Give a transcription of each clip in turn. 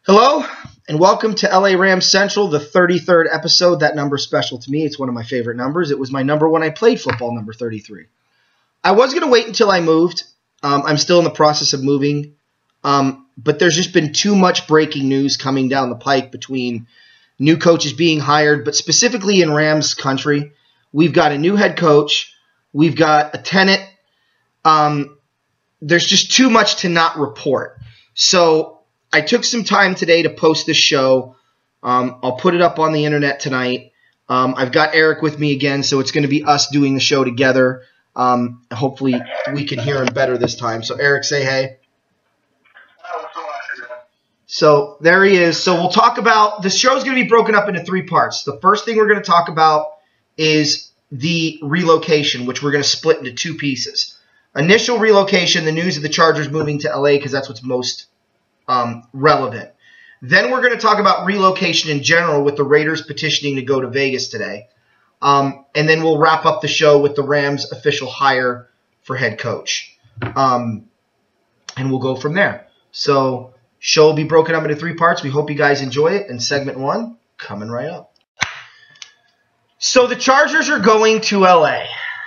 Hello, and welcome to LA Rams Central, the 33rd episode. That number's special to me. It's one of my favorite numbers. It was my number when I played football, number 33. I was going to wait until I moved. I'm still in the process of moving, but there's just been too much breaking news coming down the pike between new coaches being hired, but specifically in Rams country. We've got a new head coach. We've got a tenant. There's just too much to not report. So I took some time today to post this show. I'll put it up on the internet tonight. I've got Eric with me again, so it's going to be us doing the show together. Hopefully we can hear him better this time. So Eric, say hey. So there he is. So we'll talk about – the show's going to be broken up into three parts. The first thing we're going to talk about is the relocation, which we're going to split into two pieces. Initial relocation, the news of the Chargers moving to LA because that's what's most relevant. Then we're going to talk about relocation in general with the Raiders petitioning to go to Vegas today. And then we'll wrap up the show with the Rams' official hire for head coach. And we'll go from there. So show will be broken up into three parts. We hope you guys enjoy it. And segment one, coming right up. So the Chargers are going to LA.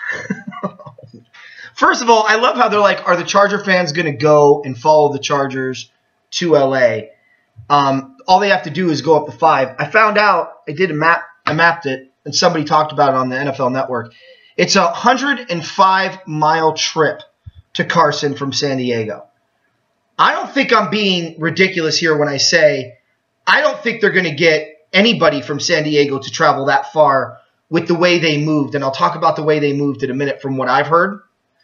First of all, I love how they're like, are the Charger fans going to go and follow the Chargers to LA? All they have to do is go up the 5. I found out, I mapped it, and somebody talked about it on the NFL Network. It's a 105-mile trip to Carson from San Diego. I don't think I'm being ridiculous here when I say I don't think they're going to get anybody from San Diego to travel that far with the way they moved, and I'll talk about the way they moved in a minute from what I've heard.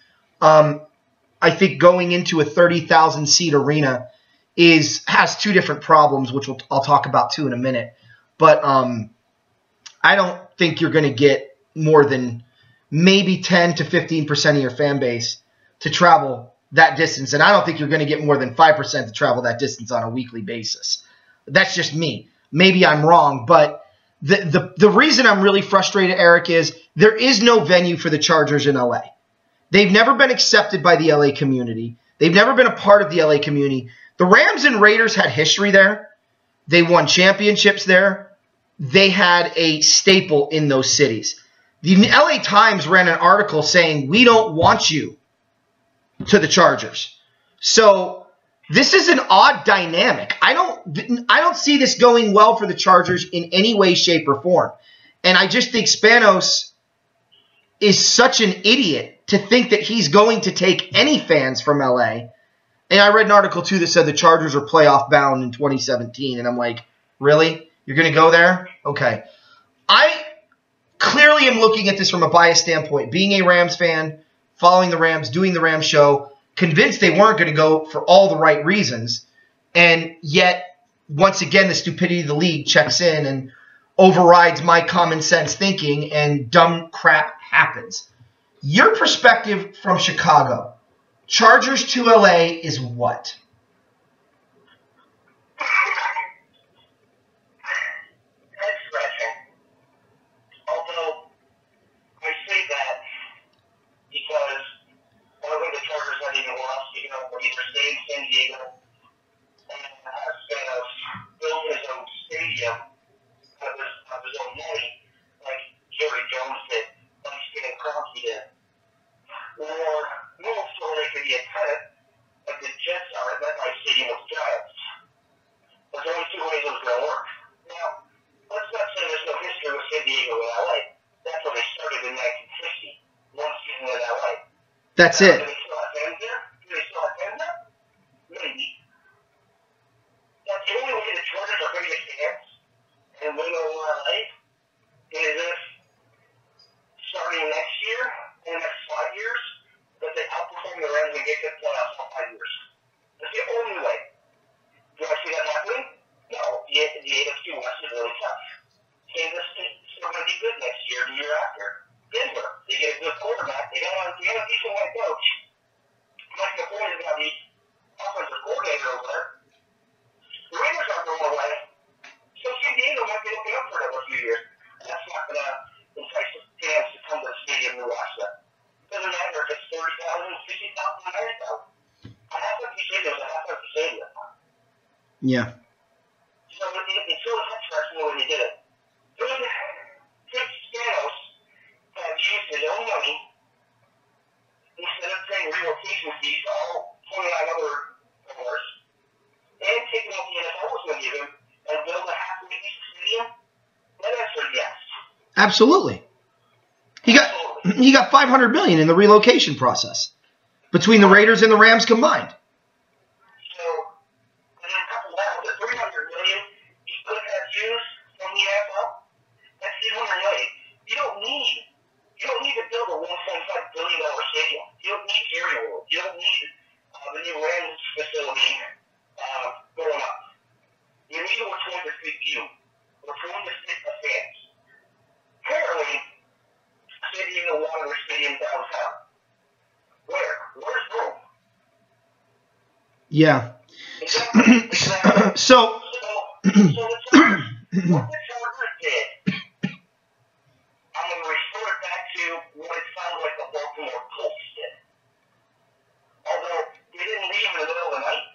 I think going into a 30,000-seat arena has two different problems, which I'll talk about too in a minute. But I don't think you're going to get more than maybe 10 to 15% of your fan base to travel that distance. And I don't think you're going to get more than 5% to travel that distance on a weekly basis. That's just me. Maybe I'm wrong, but the reason I'm really frustrated, Eric, is there is no venue for the Chargers in LA. They've never been accepted by the LA community. They've never been a part of the LA community. The Rams and Raiders had history there. They won championships there. They had a staple in those cities. The LA Times ran an article saying, we don't want you to the Chargers. So this is an odd dynamic. I don't see this going well for the Chargers in any way, shape, or form. And I just think Spanos is such an idiot to think that he's going to take any fans from LA. And I read an article, too, that said the Chargers are playoff bound in 2017. And I'm like, really? You're going to go there? Okay. I clearly am looking at this from a biased standpoint. Being a Rams fan, following the Rams, doing the Rams show, convinced they weren't going to go for all the right reasons. And yet, once again, the stupidity of the league checks in and overrides my common sense thinking, and dumb crap happens. Your perspective from Chicago, Chargers to LA is what? Head-scratching. Although, I say that because I don't think the Chargers have even lost, either stay in San Diego and have Spanos build his own stadium of his own money, like Jerry Jones did, like Stan Kroenke did. Or move so they could be a tenant like the Jets are at McVay Stadium with the Giants. There's only two ways it was going to work. Now, let's not say there's no history with San Diego and LA. That's when they started in 1960. One season in LA. That's it. Do they still have fans there? Maybe. That's the only way the Chargers are going to get fans and win over LA is if starting next year, in the next 5 years, that they outperform the Rams and get to the playoffs in 5 years. That's the only way. Do I see that happening? No. The AFC West is really tough. Kansas State is still going to be good next year, the year after. Denver, they get a good quarterback. They got a decent white coach. Mike McVay is going to be offensive coordinator over there. The Raiders aren't going away. So San Diego might be looking up for another few years. That's not going to entice fans to come to the stadium and watch them. Doesn't matter if it's 30,000, 50,000, 90,000. A half-empty stadium is a half-empty stadium. Yeah. Absolutely. He got $500 million in the relocation process between the Raiders and the Rams combined. So, and then couple that with the $300 million he could have used from the NFL. That's $800 million. You don't need to build a $1.5 billion stadium. You don't need Jerry World. You don't need the new Rams facility going up. You need what's going to fit you. What's going to fit the fans. Apparently, San Diego wanted a stadium downtown. Where's Rome? Yeah. Exactly. So what the Chargers did, I'm going to refer it back to what it sounds like the Baltimore Colts did. Although they didn't leave in the middle of the night,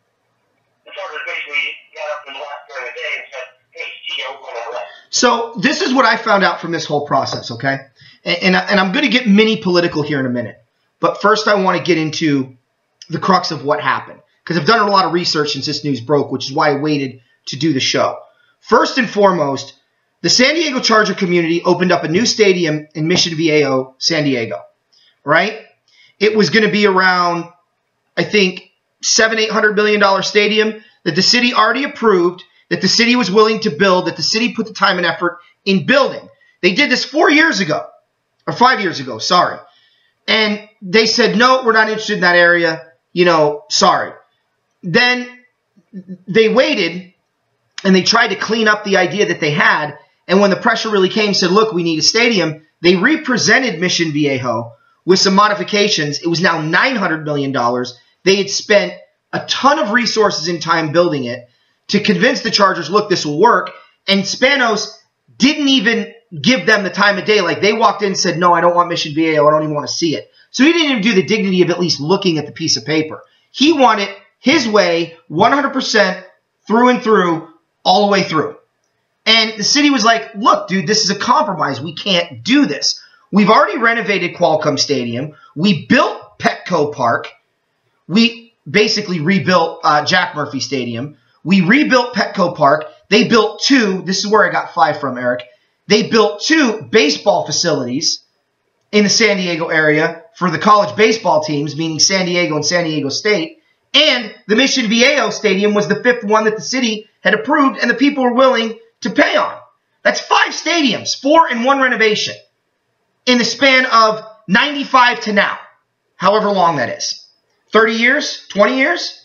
the Chargers basically got up and left during the day and said, hey, see you, we're going to LA. So this is what I found out from this whole process, okay? And I'm going to get mini political here in a minute. But first I want to get into the crux of what happened. Because I've done a lot of research since this news broke, which is why I waited to do the show. First and foremost, the San Diego Charger community opened up a new stadium in Mission Viejo, San Diego. Right? It was going to be around, I think, $700-800 million stadium that the city already approved, that the city was willing to build, that the city put the time and effort in building. They did this 4 years ago, or 5 years ago, sorry. And they said, no, we're not interested in that area, sorry. Then they waited, and they tried to clean up the idea that they had, and when the pressure really came, said, look, we need a stadium, they represented Mission Viejo with some modifications. It was now $900 million. They had spent a ton of resources and time building it to convince the Chargers, look, this will work. And Spanos didn't even give them the time of day. Like, they walked in and said, no, I don't want Mission Viejo. I don't even want to see it. So he didn't even do the dignity of at least looking at the piece of paper. He wanted his way, 100% through and through, all the way through. And the city was like, look, dude, this is a compromise. We can't do this. We've already renovated Qualcomm Stadium. We built Petco Park. We basically rebuilt Jack Murphy Stadium. We rebuilt Petco Park. They built 2. This is where I got 5 from, Eric. They built 2 baseball facilities in the San Diego area for the college baseball teams, meaning San Diego and San Diego State. And the Mission Viejo Stadium was the 5th one that the city had approved and the people were willing to pay on. That's 5 stadiums, 4 and 1 renovation in the span of 95 to now, however long that is. 30 years? 20 years?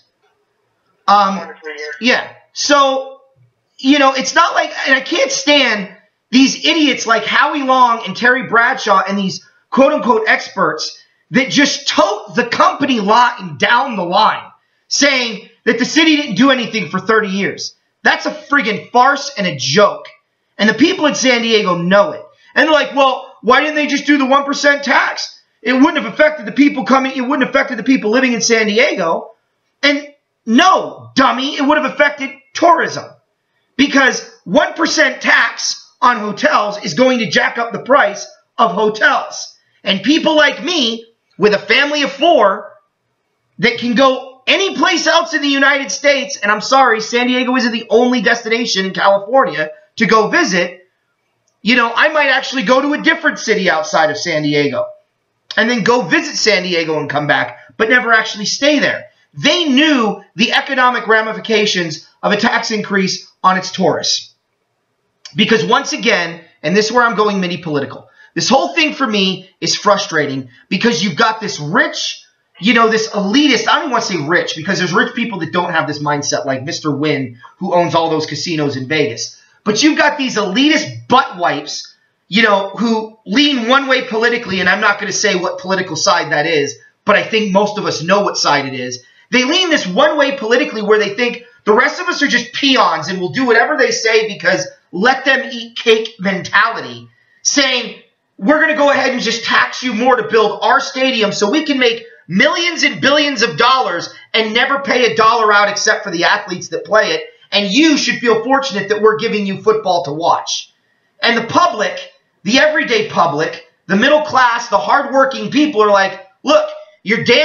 23 years. Yeah. So, it's not like, and I can't stand these idiots like Howie Long and Terry Bradshaw and these quote-unquote experts that just tote the company line down the line, saying that the city didn't do anything for 30 years. That's a friggin' farce and a joke. And the people in San Diego know it. And they're like, well, why didn't they just do the 1% tax? It wouldn't have affected the people coming. It wouldn't have affected the people living in San Diego. And no, dummy, it would have affected tourism. Because 1% tax on hotels is going to jack up the price of hotels. And people like me, with a family of 4, that can go any place else in the United States, and I'm sorry, San Diego isn't the only destination in California to go visit. I might actually go to a different city outside of San Diego and then go visit San Diego and come back, but never actually stay there. They knew the economic ramifications of a tax increase on its tourists. Because once again, and this is where I'm going mini political, this whole thing for me is frustrating because you've got this rich, this elitist, I don't even want to say rich because there's rich people that don't have this mindset like Mr. Wynn who owns all those casinos in Vegas. But you've got these elitist butt wipes, who lean one way politically, and I'm not going to say what political side that is, but I think most of us know what side it is. They lean this one way politically where they think the rest of us are just peons and will do whatever they say because let them eat cake mentality, saying we're going to go ahead and just tax you more to build our stadium so we can make millions and billions of dollars and never pay $1 out except for the athletes that play it. And you should feel fortunate that we're giving you football to watch. And the public, the everyday public, the middle class, the hardworking people are like, look, your damn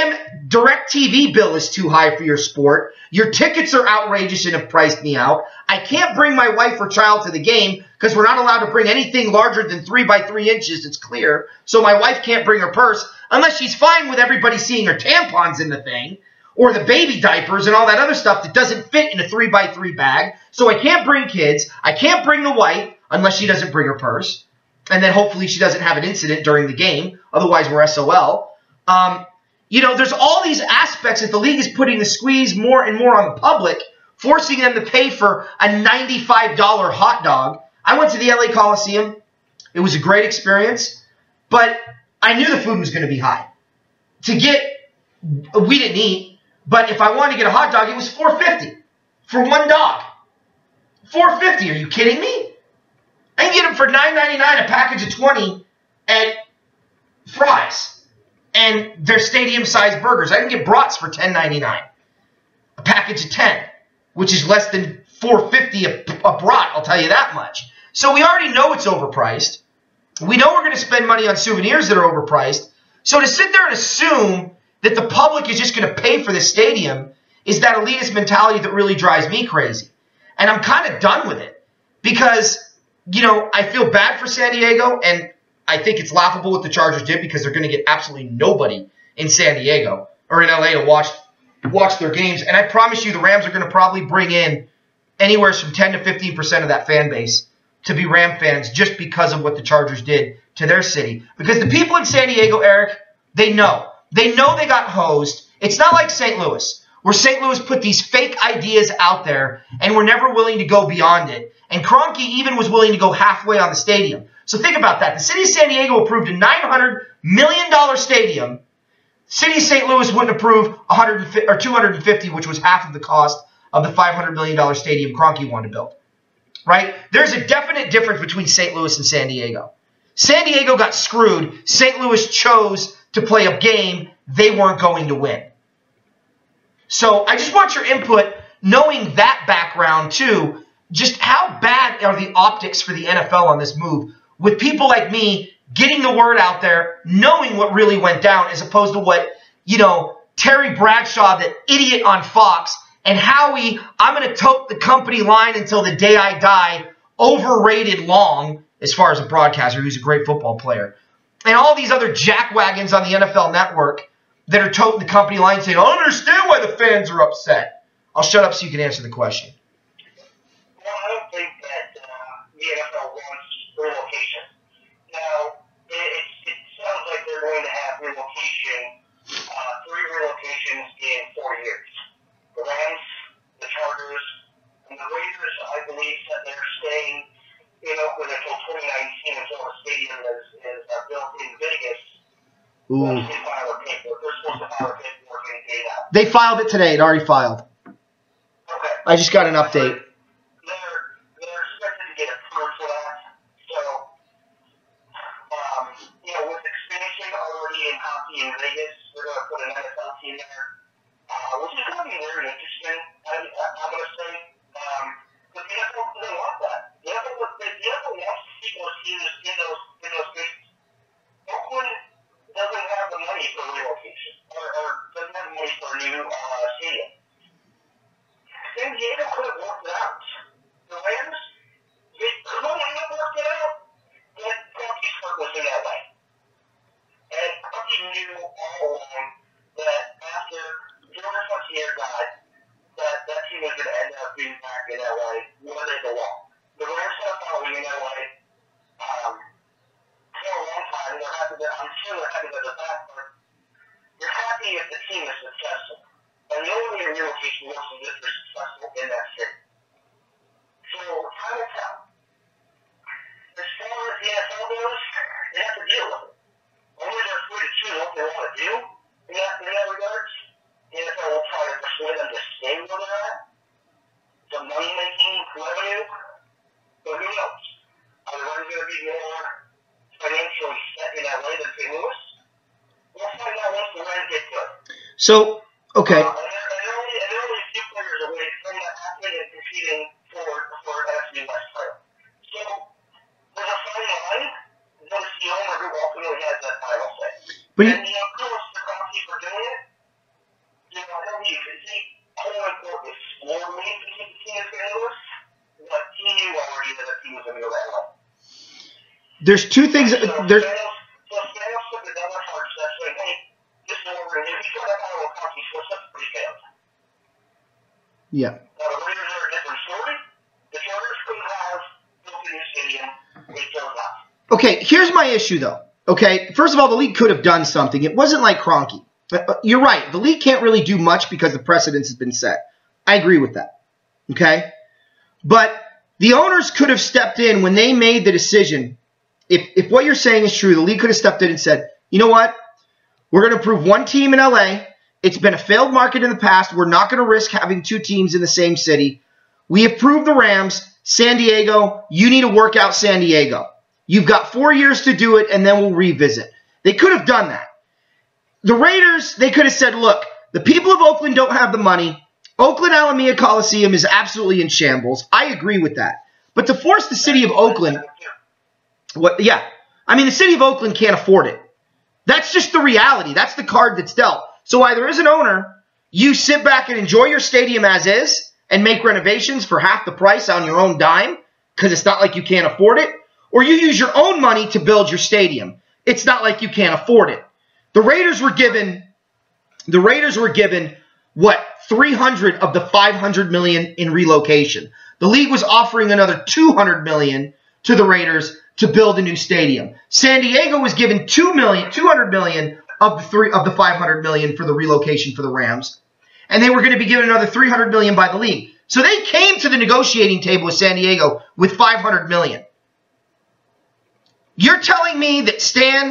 DirecTV bill is too high for your sport. Your tickets are outrageous and have priced me out. I can't bring my wife or child to the game because we're not allowed to bring anything larger than 3 by 3 inches. It's clear. So my wife can't bring her purse unless she's fine with everybody seeing her tampons in the thing or the baby diapers and all that other stuff that doesn't fit in a 3 by 3 bag. So I can't bring kids. I can't bring the wife unless she doesn't bring her purse. And then hopefully she doesn't have an incident during the game. Otherwise, we're SOL. There's all these aspects that the league is putting the squeeze more and more on the public, forcing them to pay for a $95 hot dog. I went to the LA Coliseum. It was a great experience, but I knew the food was going to be high. We didn't eat, but if I wanted to get a hot dog, it was $4.50 for one dog. $4.50? Are you kidding me? I can get them for $9.99 a package of 20 at Fry's. And they're stadium-sized burgers. I can get brats for $10.99. A package of 10, which is less than $4.50 a brat, I'll tell you that much. So we already know it's overpriced. We know we're going to spend money on souvenirs that are overpriced. So to sit there and assume that the public is just going to pay for the stadium is that elitist mentality that really drives me crazy. And I'm kind of done with it because, I feel bad for San Diego, and I think it's laughable what the Chargers did because they're going to get absolutely nobody in San Diego or in LA to watch their games. And I promise you the Rams are going to probably bring in anywhere from 10 to 15% of that fan base to be Ram fans just because of what the Chargers did to their city. Because the people in San Diego, Eric, they know. They know they got hosed. It's not like St. Louis, where St. Louis put these fake ideas out there and were never willing to go beyond it. And Kroenke even was willing to go halfway on the stadium. So think about that. The city of San Diego approved a $900 million stadium. City of St. Louis wouldn't approve 250, which was half of the cost of the $500 million stadium Kroenke wanted to build. Right? There's a definite difference between St. Louis and San Diego. San Diego got screwed. St. Louis chose to play a game they weren't going to win. So I just want your input, knowing that background too, just how bad are the optics for the NFL on this move, with people like me getting the word out there, knowing what really went down, as opposed to what, Terry Bradshaw, that idiot on Fox, and Howie, I'm going to tote the company line until the day I die, overrated Long, as far as a broadcaster, who's a great football player. And all these other jackwagons on the NFL Network that are toting the company line saying, I don't understand why the fans are upset. I'll shut up so you can answer the question. Well, I don't think that the NFL wants relocation. Now, it sounds like they're going to have relocation, 3 relocations in 4 years. The Rams, the Chargers, and the Raiders, I believe that they're staying in Oakland until 2019 until a stadium is built in Vegas. Ooh. They're supposed to file a paperwork any day now. They filed it today. It already filed. Okay. I just got an update. They're expected to get approved for that. So, with expansion already in hockey in Vegas, they're going to put an NFL team there, which is going to be very interesting, I'm going to say. But the NFL doesn't want that. The NFL wants to keep those teams in those spaces. Oakland doesn't have the money for relocation, or doesn't have the money for a new stadium. San Diego could have worked it out. The Rams, they couldn't have worked it out, but Kroenke's heart was in LA. And Kroenke knew all along that after Jordan Frontier died, that team was going to end up being back in LA where they belong. The Rams have following in LA for a long time. I'm sure they're happy that they're back, but you're happy if the team is successful. And the only way relocation works is if you're successful in that city. So, time will tell. As far as the NFL goes, they have to deal with it. Only they're free to choose what they want to do in that regards. The NFL will try to persuade them to stay where they're at. The money-making revenue, but who knows? Are the Rams going to be more financially set in LA than St. Louis? We'll find out once the Rams get good. So, okay. And they're only a few players away from that happening and competing for NFC West title. So, there's a fine line. There's the owner who ultimately has that final say. But and, kudos to Kroenke for doing it. There's two things. There's. So Spanos took the double charge that saying, hey, this is what we're going to do. He took that out of a company, so that's pretty failed. Yeah. Now, the Raiders are a different story. The Chargers could have built a new stadium. They chose not. Okay, here's my issue, though. Okay, first of all, the league could have done something. It wasn't like Kroenke. You're right. The league can't really do much because the precedence has been set. I agree with that. Okay? But the owners could have stepped in when they made the decision. If what you're saying is true, the league could have stepped in and said, you know what? We're going to approve one team in LA. It's been a failed market in the past. We're not going to risk having two teams in the same city. We approved the Rams. San Diego, you need to work out San Diego. You've got 4 years to do it, and then we'll revisit. They could have done that. The Raiders, they could have said, look, the people of Oakland don't have the money. Oakland Alameda Coliseum is absolutely in shambles. I agree with that. But to force the city of Oakland, the city of Oakland can't afford it. That's just the reality. That's the card that's dealt. So either as an owner, you sit back and enjoy your stadium as is and make renovations for half the price on your own dime because it's not like you can't afford it, or you use your own money to build your stadium. It's not like you can't afford it. The Raiders were given what, 300 of the 500 million in relocation. The league was offering another 200 million to the Raiders to build a new stadium. San Diego was given 200 million of the 500 million for the relocation for the Rams, and they were going to be given another 300 million by the league. So they came to the negotiating table with San Diego with 500 million. You're telling me that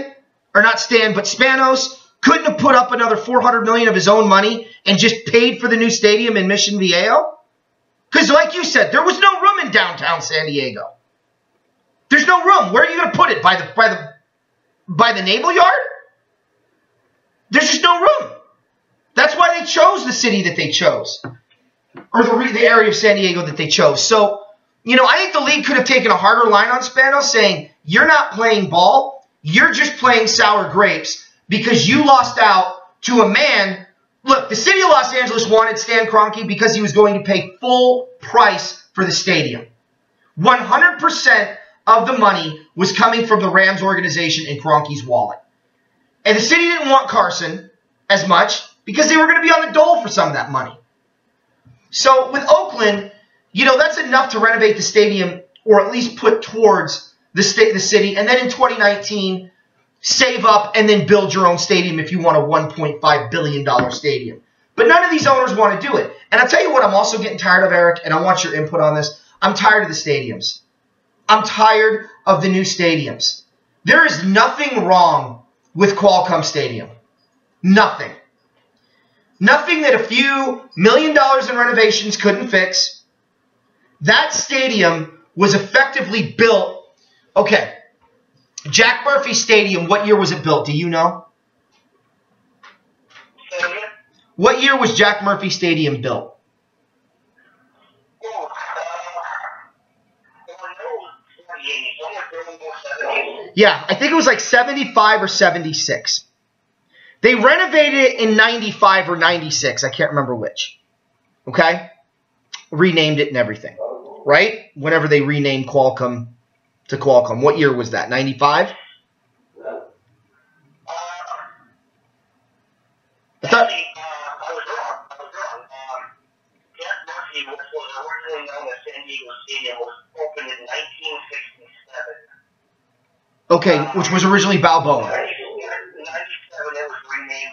Spanos couldn't have put up another 400 million of his own money and just paid for the new stadium in Mission Viejo? Because like you said, there was no room in downtown San Diego. There's no room. Where are you going to put it? By the naval yard? There's just no room. That's why they chose the city that they chose, or the area of San Diego that they chose. So, I think the league could have taken a harder line on Spanos, saying, you're not playing ball, you're just playing sour grapes because you lost out to a man. Look, the city of Los Angeles wanted Stan Kroenke because he was going to pay full price for the stadium. 100% of the money was coming from the Rams organization and Kroenke's wallet. And the city didn't want Carson as much because they were going to be on the dole for some of that money. So with Oakland, that's enough to renovate the stadium or at least put towards the city. And then in 2019, save up and then build your own stadium if you want a $1.5 billion stadium. But none of these owners want to do it. And I'll tell you what I'm also getting tired of, Eric, and I want your input on this. I'm tired of the stadiums. I'm tired of the new stadiums. There is nothing wrong with Qualcomm Stadium. Nothing. Nothing that a few $1 million in renovations couldn't fix. That stadium was effectively built. Okay. Jack Murphy Stadium, what year was it built? Do you know? What year was Jack Murphy Stadium built? Yeah, I think it was like 75 or 76. They renovated it in 95 or 96. I can't remember which. Okay? Renamed it and everything. Right? Whenever they renamed Qualcomm to Qualcomm. What year was that? 95? I thought... I was wrong. Jack Murphy was originally known as San Diego Stadium, was opened in 1967. Okay, which was originally Balboa. 1997, it was renamed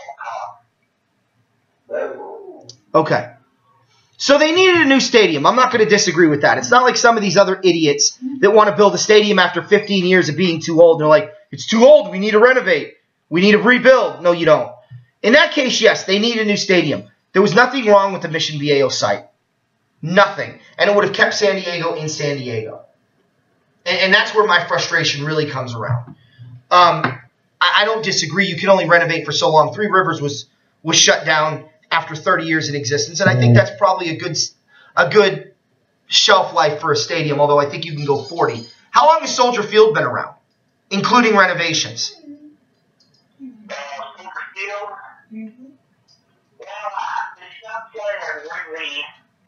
to Qualcomm. Okay. So they needed a new stadium. I'm not going to disagree with that. It's not like some of these other idiots that want to build a stadium after 15 years of being too old. They're like, it's too old. We need to renovate. We need to rebuild. No, you don't. In that case, yes, they need a new stadium. There was nothing wrong with the Mission Viejo site. Nothing. And it would have kept San Diego in San Diego. And that's where my frustration really comes around. I don't disagree. You can only renovate for so long. Three Rivers was shut down after 30 years in existence, and I think that's probably a good shelf life for a stadium, although I think you can go 40. How long has Soldier Field been around, including renovations? Soldier Field? Well, they stopped playing at Wrigley,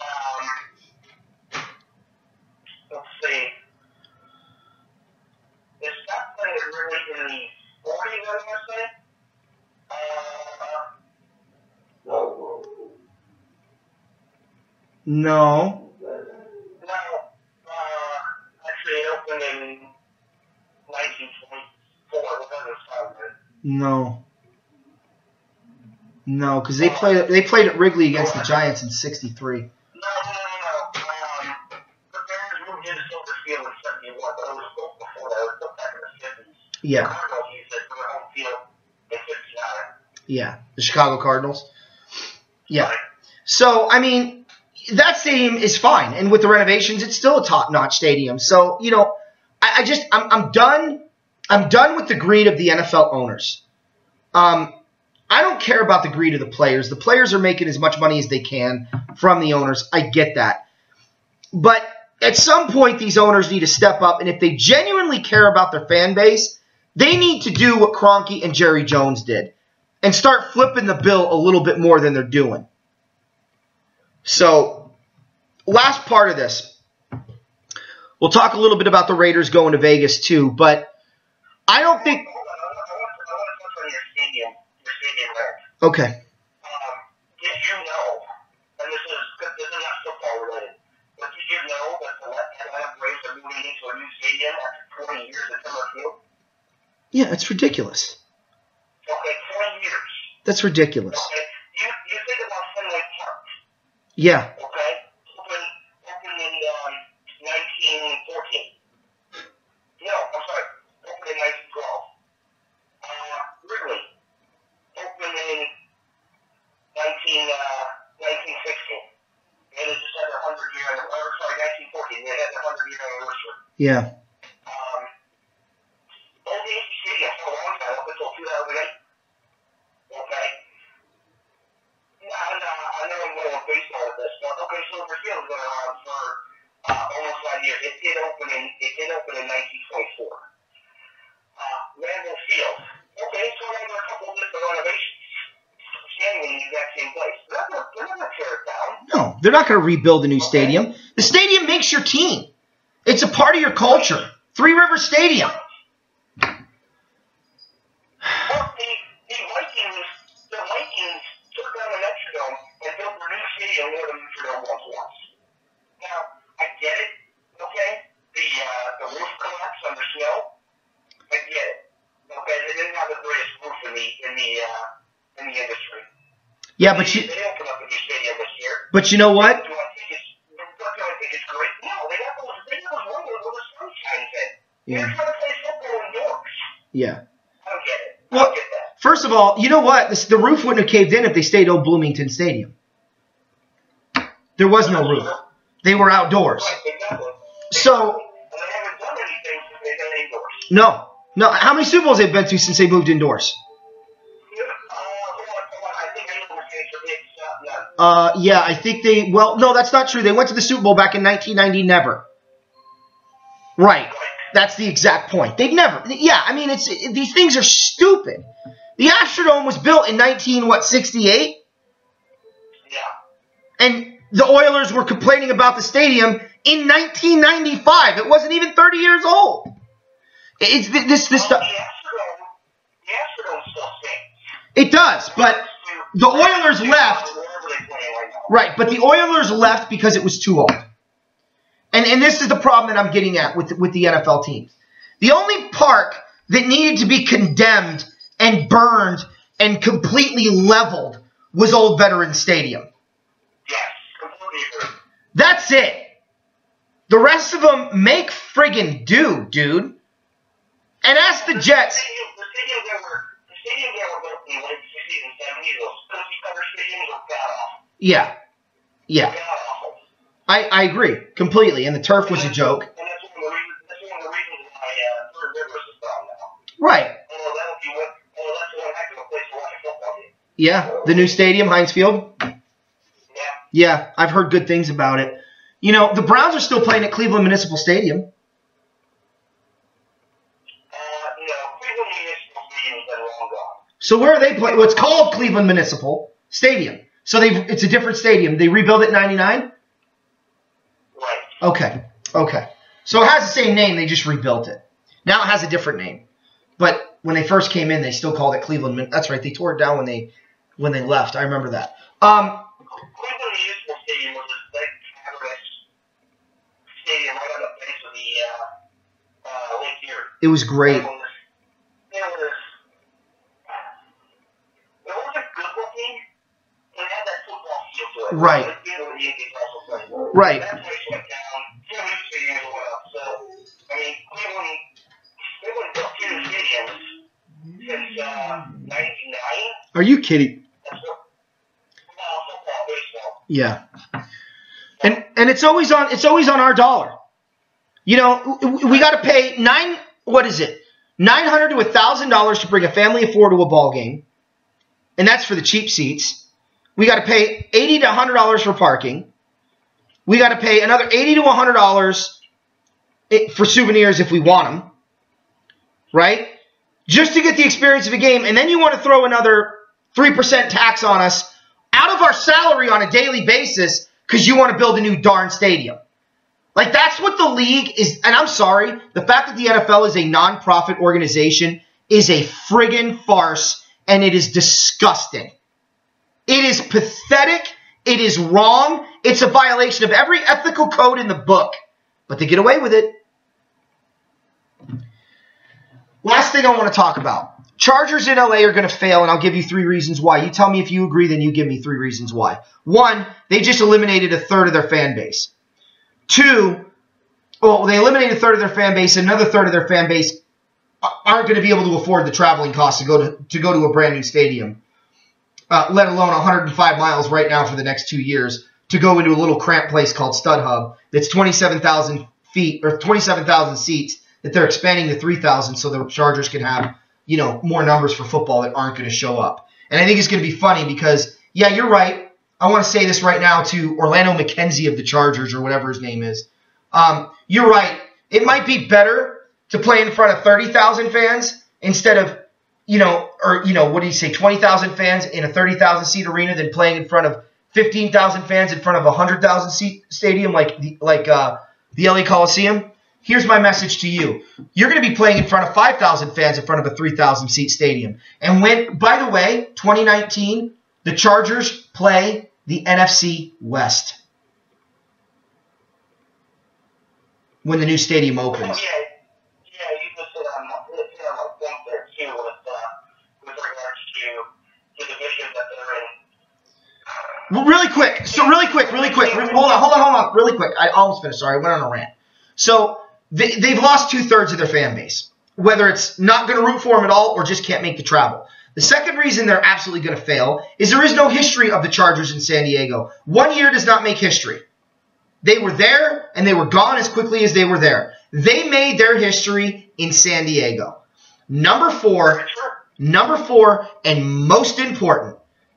let's see, No. Well, actually, it opened in 1924. No. No, because they played at Wrigley against the Giants in '63. No. The Bears moved into Silver Field in '71, but it was built before that. It was built back in the '50s. Yeah. The Cardinals used it for their home field in '59. Yeah, the Chicago Cardinals. Yeah. Right. So, I mean, that stadium is fine, and with the renovations, it's still a top-notch stadium. So, you know, I'm done. I'm done with the greed of the NFL owners. I don't care about the greed of the players. The players are making as much money as they can from the owners. I get that. But at some point, these owners need to step up, and if they genuinely care about their fan base, they need to do what Kroenke and Jerry Jones did and start flipping the bill a little bit more than they're doing. So, last part of this. We'll talk a little bit about the Raiders going to Vegas too, but I don't think... I want to touch on your stadium rent. Okay. Did you know, and this is not football related, but did you know that the Atlanta Braves are moving into a new stadium after 20 years at Summer Field? Yeah, it's ridiculous. Okay, 20 years. That's ridiculous. Okay, you think about Fenway Park. Yeah. Okay, opened in 1914. No, I'm sorry, opened in 1912. Wrigley opened in 1916. And it just had their 100-year anniversary. Sorry, 1914. They had their 100-year anniversary. Yeah. Old Yankee Stadium for a long time, up until 2008. Okay? I know I'm going on baseball with this, but okay, Silver Field's been around for almost 9 years. It did open in 1924. Randall Field. Okay, so there were a couple of different renovations. Standing in the exact same place. They're not going to tear it down. No, they're not going to rebuild a new stadium. The stadium makes your team. It's a part of your culture. Three River Stadium. Well, the Vikings took down the Metrodome and built a new stadium where the Metrodome was. Now, I get it, okay? The roof collapsed under snow. I get it. Okay, they didn't have the greatest roof in the industry. Yeah, but they opened up a new stadium this year. But you know what? Do I think it's great? No, they got those windows where the sun shines in. Yeah. They're trying to play football indoors. Yeah. I don't get it. Well, first of all, you know what? The roof wouldn't have caved in if they stayed Old Bloomington Stadium. There was no roof. They were outdoors. Right, exactly. So. And they haven't done anything since they've been indoors. No. How many Super Bowls they've been to since they moved indoors? Yeah, I think they... Well, no, that's not true. They went to the Super Bowl back in 1990, never. Right. That's the exact point. They've never... Yeah, I mean, these things are stupid. The Astrodome was built in 1968? Yeah. And the Oilers were complaining about the stadium in 1995. It wasn't even 30 years old. It's this stuff... The Astrodome still stinks. It does, but the Oilers left... Right, but the Oilers left because it was too old. And this is the problem that I'm getting at with the NFL teams. The only park that needed to be condemned and burned and completely leveled was Old Veterans Stadium. Yes, completely agree. That's it. The rest of them make friggin' do, dude. And ask the Jets. The stadiums that were built in the late 60s and 70s, those cookie-cutter stadiums were bad-awful. Yeah. Yeah. I agree completely, and the turf was a joke. And that's one of the reasons why Third Rivers is gone now. Right. That's one heck of a place to watch a football game. Yeah, the new stadium, Heinz Field. Yeah. Yeah, I've heard good things about it. You know, the Browns are still playing at Cleveland Municipal Stadium. No, Cleveland Municipal Stadium has been long gone. So where are they playing? Well, it's called Cleveland Municipal Stadium. So it's a different stadium. They rebuilt it in 99? Right. Okay. So it has the same name. They just rebuilt it. Now it has a different name. But when they first came in, they still called it Cleveland. That's right. They tore it down when they left. I remember that. Cleveland Municipal Stadium was like It was great. It wasn't good looking. It had that football feel to it. Right. Right. That place went down. 2 new stadiums went up. So, I mean, Cleveland built 2 new stadiums since 99. Are you kidding? That's what, football, baseball. Yeah. And it's always on our dollar. You know, we got to pay $900 to $1,000 to bring a family of 4 to a ball game, and that's for the cheap seats. We got to pay $80 to $100 for parking. We got to pay another $80 to $100 for souvenirs if we want them, right? Just to get the experience of a game, and then you want to throw another 3% tax on us out of our salary on a daily basis because you want to build a new darn stadium. Like, that's what the league is. And I'm sorry, the fact that the NFL is a non-profit organization is a friggin' farce, and it is disgusting. It is pathetic. It is wrong. It's a violation of every ethical code in the book. But they get away with it. Last thing I want to talk about. Chargers in LA are going to fail, and I'll give you 3 reasons why. You tell me if you agree, then you give me 3 reasons why. 1, they just eliminated a third of their fan base. 2, well, they eliminated a third of their fan base, and another third of their fan base aren't going to be able to afford the traveling costs to go to a brand new stadium, let alone 105 miles right now for the next 2 years to go into a little cramped place called Stud Hub that's 27,000 feet or 27,000 seats that they're expanding to 3,000 so the Chargers can have, you know, more numbers for football that aren't going to show up. And I think it's going to be funny because, yeah, you're right. I want to say this right now to Orlando McKenzie of the Chargers or whatever his name is. You're right. It might be better to play in front of 30,000 fans instead of, what do you say, 20,000 fans in a 30,000 seat arena than playing in front of 15,000 fans in front of a 100,000 seat stadium like the LA Coliseum. Here's my message to you. You're going to be playing in front of 5,000 fans in front of a 3,000 seat stadium. And by the way, 2019, the Chargers play the NFC West when the new stadium opens. Yeah, you just said on my point there too with regards to the division that they're in. Well, really quick. Hold on. Really quick. I almost finished. Sorry, I went on a rant. So they've lost 2/3 of their fan base, whether it's not going to root for them at all or just can't make the travel. The second reason they're absolutely going to fail is there is no history of the Chargers in San Diego. 1 year does not make history. They were there, and they were gone as quickly as they were there. They made their history in San Diego. Number four, and most important,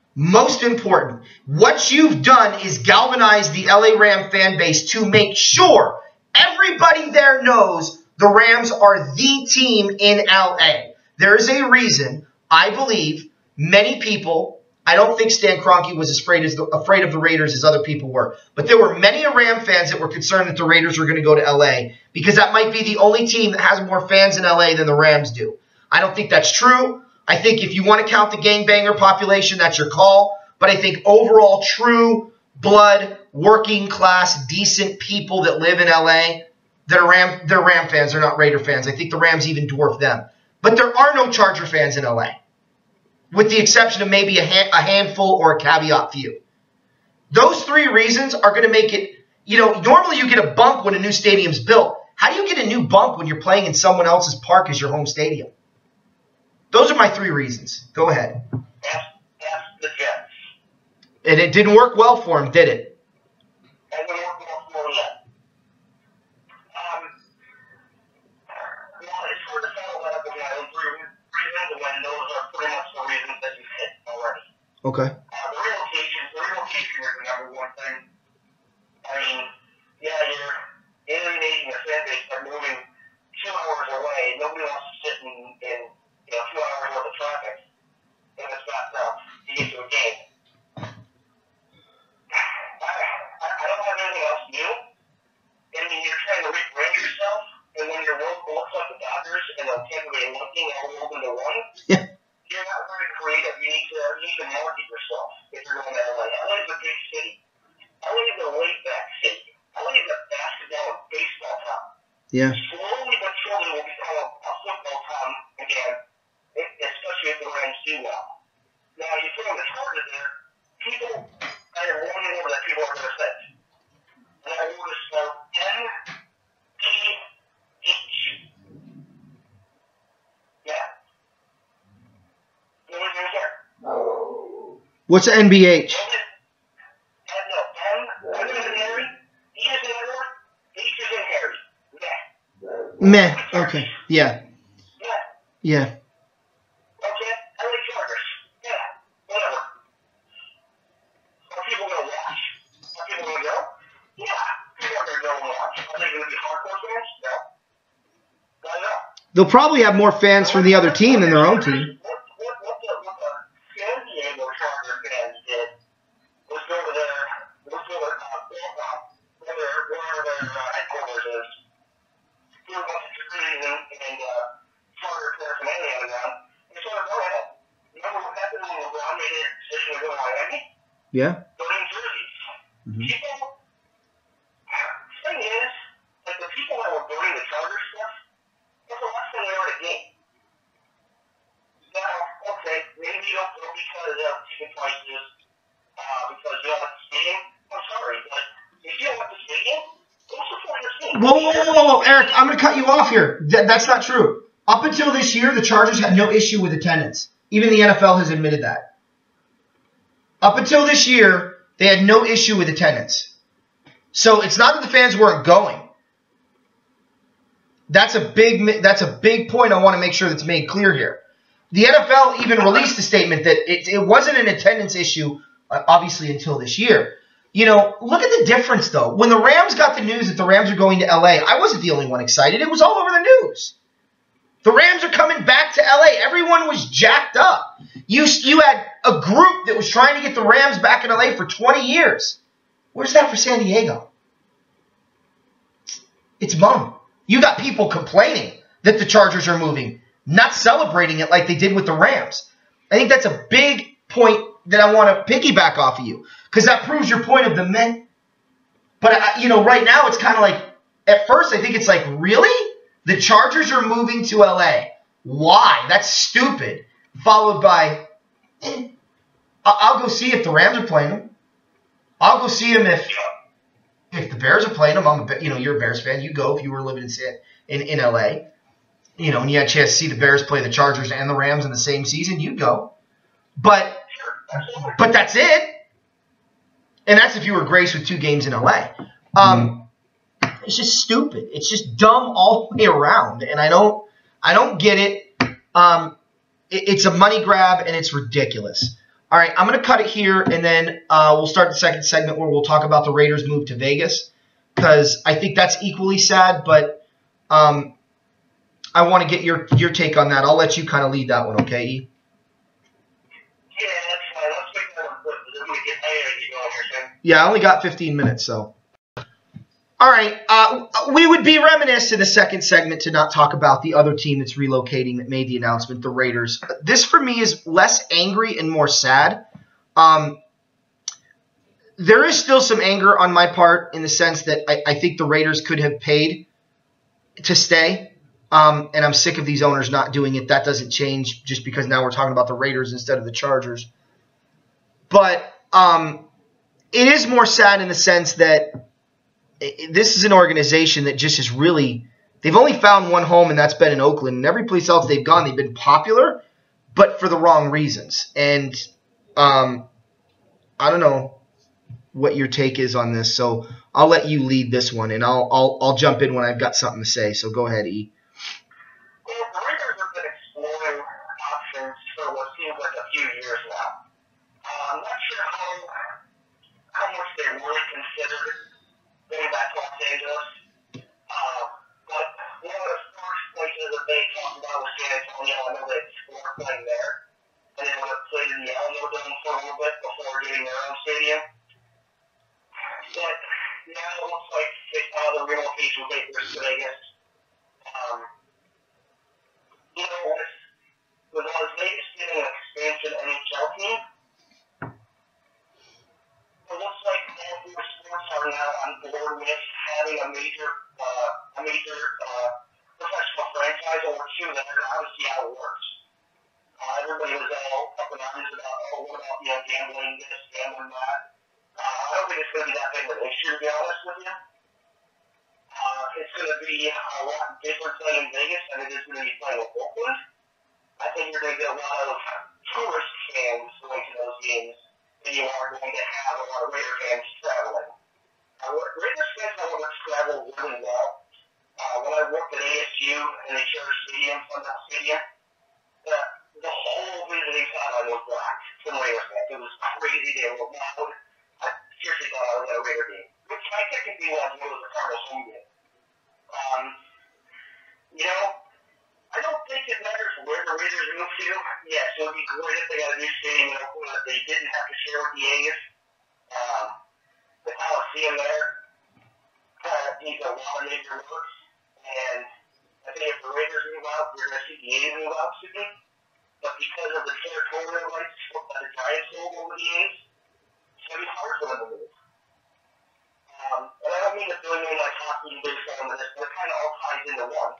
what you've done is galvanize the LA Ram fan base to make sure everybody there knows the Rams are the team in LA. There is a reason, I believe, many people, I don't think Stan Kroenke was as afraid of the Raiders as other people were, but there were many Ram fans that were concerned that the Raiders were going to go to LA because that might be the only team that has more fans in LA than the Rams do. I don't think that's true. I think if you want to count the gangbanger population, that's your call. But I think overall, true blood, working class, decent people that live in LA, they're Ram fans. They're not Raider fans. I think the Rams even dwarf them. But there are no Charger fans in LA, with the exception of maybe a handful or a caveat few. Those 3 reasons are going to make it, normally you get a bump when a new stadium's built. How do you get a new bump when you're playing in someone else's park as your home stadium? Those are my 3 reasons. Go ahead. That's the Jets. And it didn't work well for him, did it? It didn't work well for him yet. Well, it's hard to follow that up with my own 3 reasons, when those are pretty much the reasons that you hit already. Okay. The relocation is the number one thing. I mean, yeah, you're alienating your fan base by moving 2 hours away. Nobody wants to sit in 2 hours worth of traffic if it's backed up to get to a game. I don't have anything else new. I mean, you're trying to rebrand yourself, and when your logo looks like the Dodgers and the Tampa Bay Lightning all rolled into one, Yeah. You're not very creative. You need to market yourself if you're going to LA. LA is a big city. LA is a laid-back city. LA is a basketball and baseball town. Yeah. Slowly but surely will become a do well. Now, you put on the Chargers there, people, I have one word that people are going to say. And that word is spelled N-P-H. Yeah. You know what I'm saying? What's the NBH? No, N as in Harry, E as in Edward, H as in Harry. Meh. Okay. Yeah. Yeah. Okay? I like Chargers. Yeah. Whatever. Are people going to watch? Are people going to go? Yeah. People are going to go and watch. Are they going to be hardcore fans? No. Not at all. They'll probably have more fans from the other team than their own team. What the San Diego Chargers fans did was go to their headquarters is, do a bunch of jerseys and Charger paraphernalia on them, and sort of go ahead. Remember what happened when LeBron made his decision to go to Miami? Yeah. Burning jerseys. People, the thing is, like the people that were burning the Charger stuff, that's the last thing they were at a game. Now, okay, maybe you don't go because of ticket prices, because you don't like the stadium. I'm sorry, but if you don't like the stadium, go support your team. Whoa, Eric, I'm going to cut you off here. That's not true. Up until this year, the Chargers had no issue with attendance. Even the NFL has admitted that. Up until this year, they had no issue with attendance. So it's not that the fans weren't going. That's a big point I want to make sure that's made clear here. The NFL even released a statement that it wasn't an attendance issue, obviously, until this year. You know, look at the difference, though. When the Rams got the news that the Rams are going to L.A., I wasn't the only one excited. It was all over the news. The Rams are coming back to L.A. Everyone was jacked up. You had a group that was trying to get the Rams back in L.A. for 20 years. Where's that for San Diego? It's bum. You got people complaining that the Chargers are moving, not celebrating it like they did with the Rams. I think that's a big point that I want to piggyback off of you, because that proves your point of the men. But, right now it's kind of like, at first I think it's like, really? The Chargers are moving to L.A. Why? That's stupid. Followed by, I'll go see if the Rams are playing them. I'll go see them if the Bears are playing them. You're a Bears fan. You go if you were living in L.A. And you had a chance to see the Bears play the Chargers and the Rams in the same season, you'd go. But that's it. And that's if you were graced with 2 games in L.A. It's just stupid. It's just dumb all the way around, and I don't get it. It's a money grab, and it's ridiculous. All right, I'm going to cut it here, and then we'll start the second segment where we'll talk about the Raiders' move to Vegas, because I think that's equally sad, but I want to get your take on that. I'll let you kind of lead that one, okay, E? Yeah, that's fine. Let's make that one quick. We're going to get later. Yeah, I only got 15 minutes, so. All right, we would be remiss in the second segment to not talk about the other team that's relocating that made the announcement, the Raiders. This, for me, is less angry and more sad. There is still some anger on my part in the sense that I think the Raiders could have paid to stay, and I'm sick of these owners not doing it. That doesn't change just because now we're talking about the Raiders instead of the Chargers. But it is more sad in the sense that this is an organization that just is really – they've only found one home, and that's been in Oakland. And every place else they've gone, they've been popular, but for the wrong reasons. And I don't know what your take is on this, so I'll let you lead this one, and I'll jump in when I've got something to say. So go ahead, E. Well, the Raiders have been exploring options for what seems like a few years now. I'm not sure how much they really considered going back to Los Angeles. But one of the first places that they talked about was San Antonio. I know they explored playing there. And they would have played in the Alamo Dome for a little bit before getting their own stadium. But now it looks like they saw the relocation papers to Vegas. With Las Vegas getting an expansion NHL team, it looks like all 4 sports are now on board with having a major professional franchise or 2 that are now to see how it works. Everybody was all gambling this, gambling that. I don't think it's going to be that big of an issue, to be honest with you. It's going to be a lot different playing in Vegas than it is going to be playing in Oakland. I think you're going to get a lot of tourist fans going to those games than you are going to have a lot of Raider fans traveling. Raiders fans, however, travel really well. When I worked at ASU in the Charter Stadium, Sunbelt Stadium, the whole visiting sideline was black from Raider fans. It was crazy. They were loud. I seriously thought I was at a Raider game, which I technically was when it was a Cardinals home game. I don't think it matters where the Raiders move to. Yes, it would be great if they got a new stadium in Oakland that they didn't have to share with the A's. The Coliseum there needs a lot of major works, and I think if the Raiders move out, you're going to see the A's move out soon. But because of the territorial rights that the Giants hold over the A's, it's going to be hard for them to move. And I don't mean to throw in like hockey and baseball into this, but it kind of all ties into one.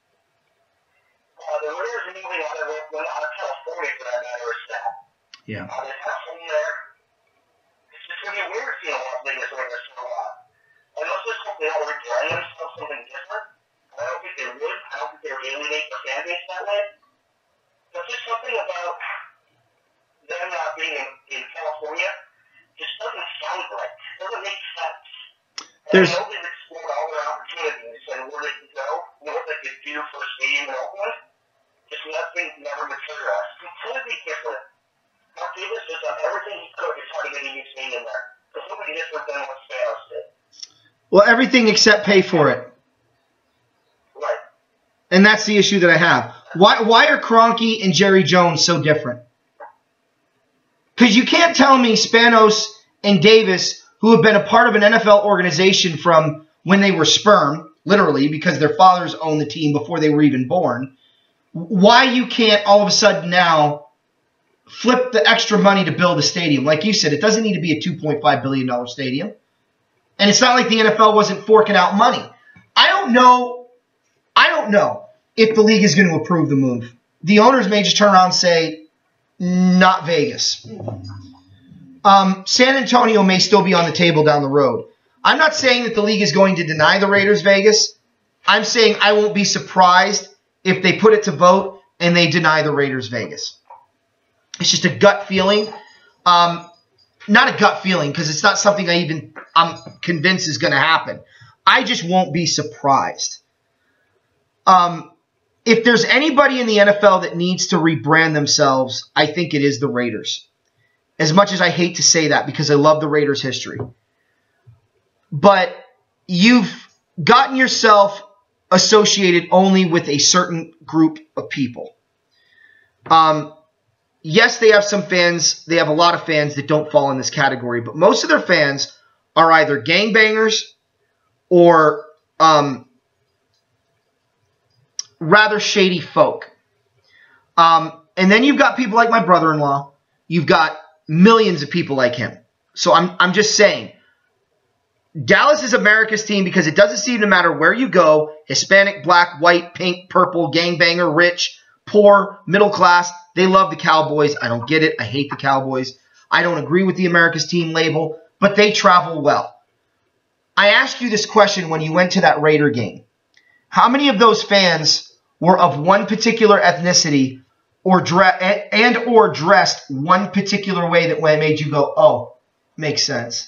The Raiders are moving out of California, for that matter, is sad. Yeah. They have home there. It's just going to be weird seeing a Las Vegas Raiders for a while. And let's just hope they don't rebrand themselves something different. I don't think they would. I don't think they would alienate the fan base that way. But just something about them not being in California just doesn't sound right. It doesn't make sense. And I know they've explored all their opportunities and where they could go, what they could do for a stadium in Oakland. Just nothing never materialized. Completely different. Mark Davis has done everything he could to try to get a new stadium there. Completely different than what Spanos did. Well, everything except pay for it. Right. And that's the issue that I have. Why are Kroenke and Jerry Jones so different? Because you can't tell me Spanos and Davis, who have been a part of an NFL organization from when they were sperm, literally, because their fathers owned the team before they were even born, why you can't all of a sudden now flip the extra money to build a stadium. Like you said, it doesn't need to be a $2.5 billion stadium. And it's not like the NFL wasn't forking out money. I don't know if the league is going to approve the move. The owners may just turn around and say, not Vegas. San Antonio may still be on the table down the road. I'm not saying that the league is going to deny the Raiders Vegas. I'm saying I won't be surprised if they put it to vote and they deny the Raiders Vegas. It's just a gut feeling. Not a gut feeling because it's not something I'm convinced is going to happen. I just won't be surprised. If there's anybody in the NFL that needs to rebrand themselves, I think it is the Raiders. As much as I hate to say that because I love the Raiders' history. But you've gotten yourself associated only with a certain group of people. Yes, they have some fans. They have a lot of fans that don't fall in this category. But most of their fans are either gangbangers or rather shady folk. And then you've got people like my brother-in-law. You've got millions of people like him. So I'm just saying, Dallas is America's team because it doesn't seem to matter where you go, Hispanic, black, white, pink, purple, gangbanger, rich, poor, middle class. They love the Cowboys. I don't get it. I hate the Cowboys. I don't agree with the America's team label, but they travel well. I asked you this question when you went to that Raider game. How many of those fans were of one particular ethnicity or dressed one particular way that made you go, oh, makes sense?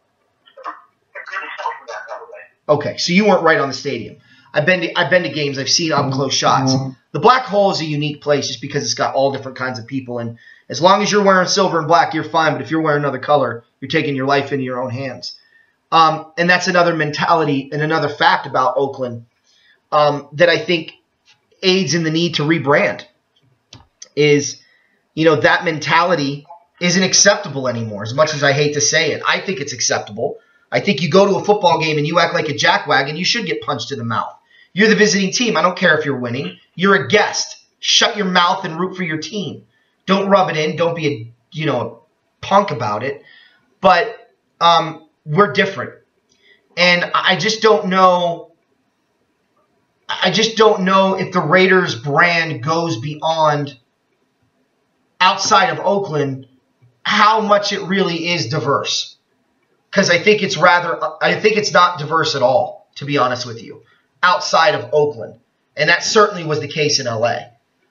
Okay, so you weren't right on the stadium. I've been to games. I've seen up-close shots. The Black Hole is a unique place just because it's got all different kinds of people. And as long as you're wearing silver and black, you're fine. But if you're wearing another color, you're taking your life into your own hands. And that's another mentality and another fact about Oakland that I think aids in the need to rebrand is, that mentality isn't acceptable anymore, as much as I hate to say it. I think it's acceptable. I think you go to a football game and you act like a jackwagon, you should get punched in the mouth. You're the visiting team. I don't care if you're winning. You're a guest. Shut your mouth and root for your team. Don't rub it in. Don't be a punk about it. But we're different. And I just don't know. I just don't know if the Raiders brand goes beyond outside of Oakland how much it really is diverse. Because I think it's not diverse at all, to be honest with you, outside of Oakland. And that certainly was the case in LA.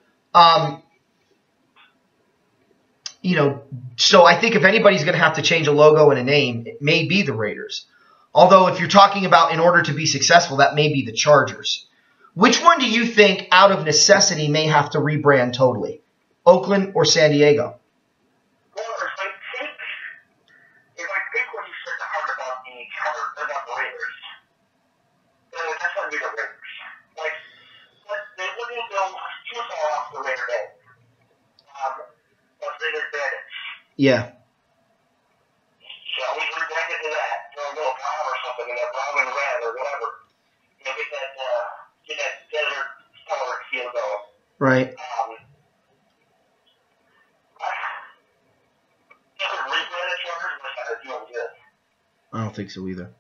So I think if anybody's going to have to change a logo and a name, it may be the Raiders. Although if you're talking about in order to be successful, that may be the Chargers. Which one do you think, out of necessity, may have to rebrand totally? Oakland or San Diego? Well, if I think what you said about the Raiders, then that's going to be the Raiders. But they wouldn't go too far off the Raider name. Raiders bandits. Yeah. So we rebranded to that. Throw a little brown or something in there, brown and red or whatever. Get that desert color feel going. Right. I don't think so either.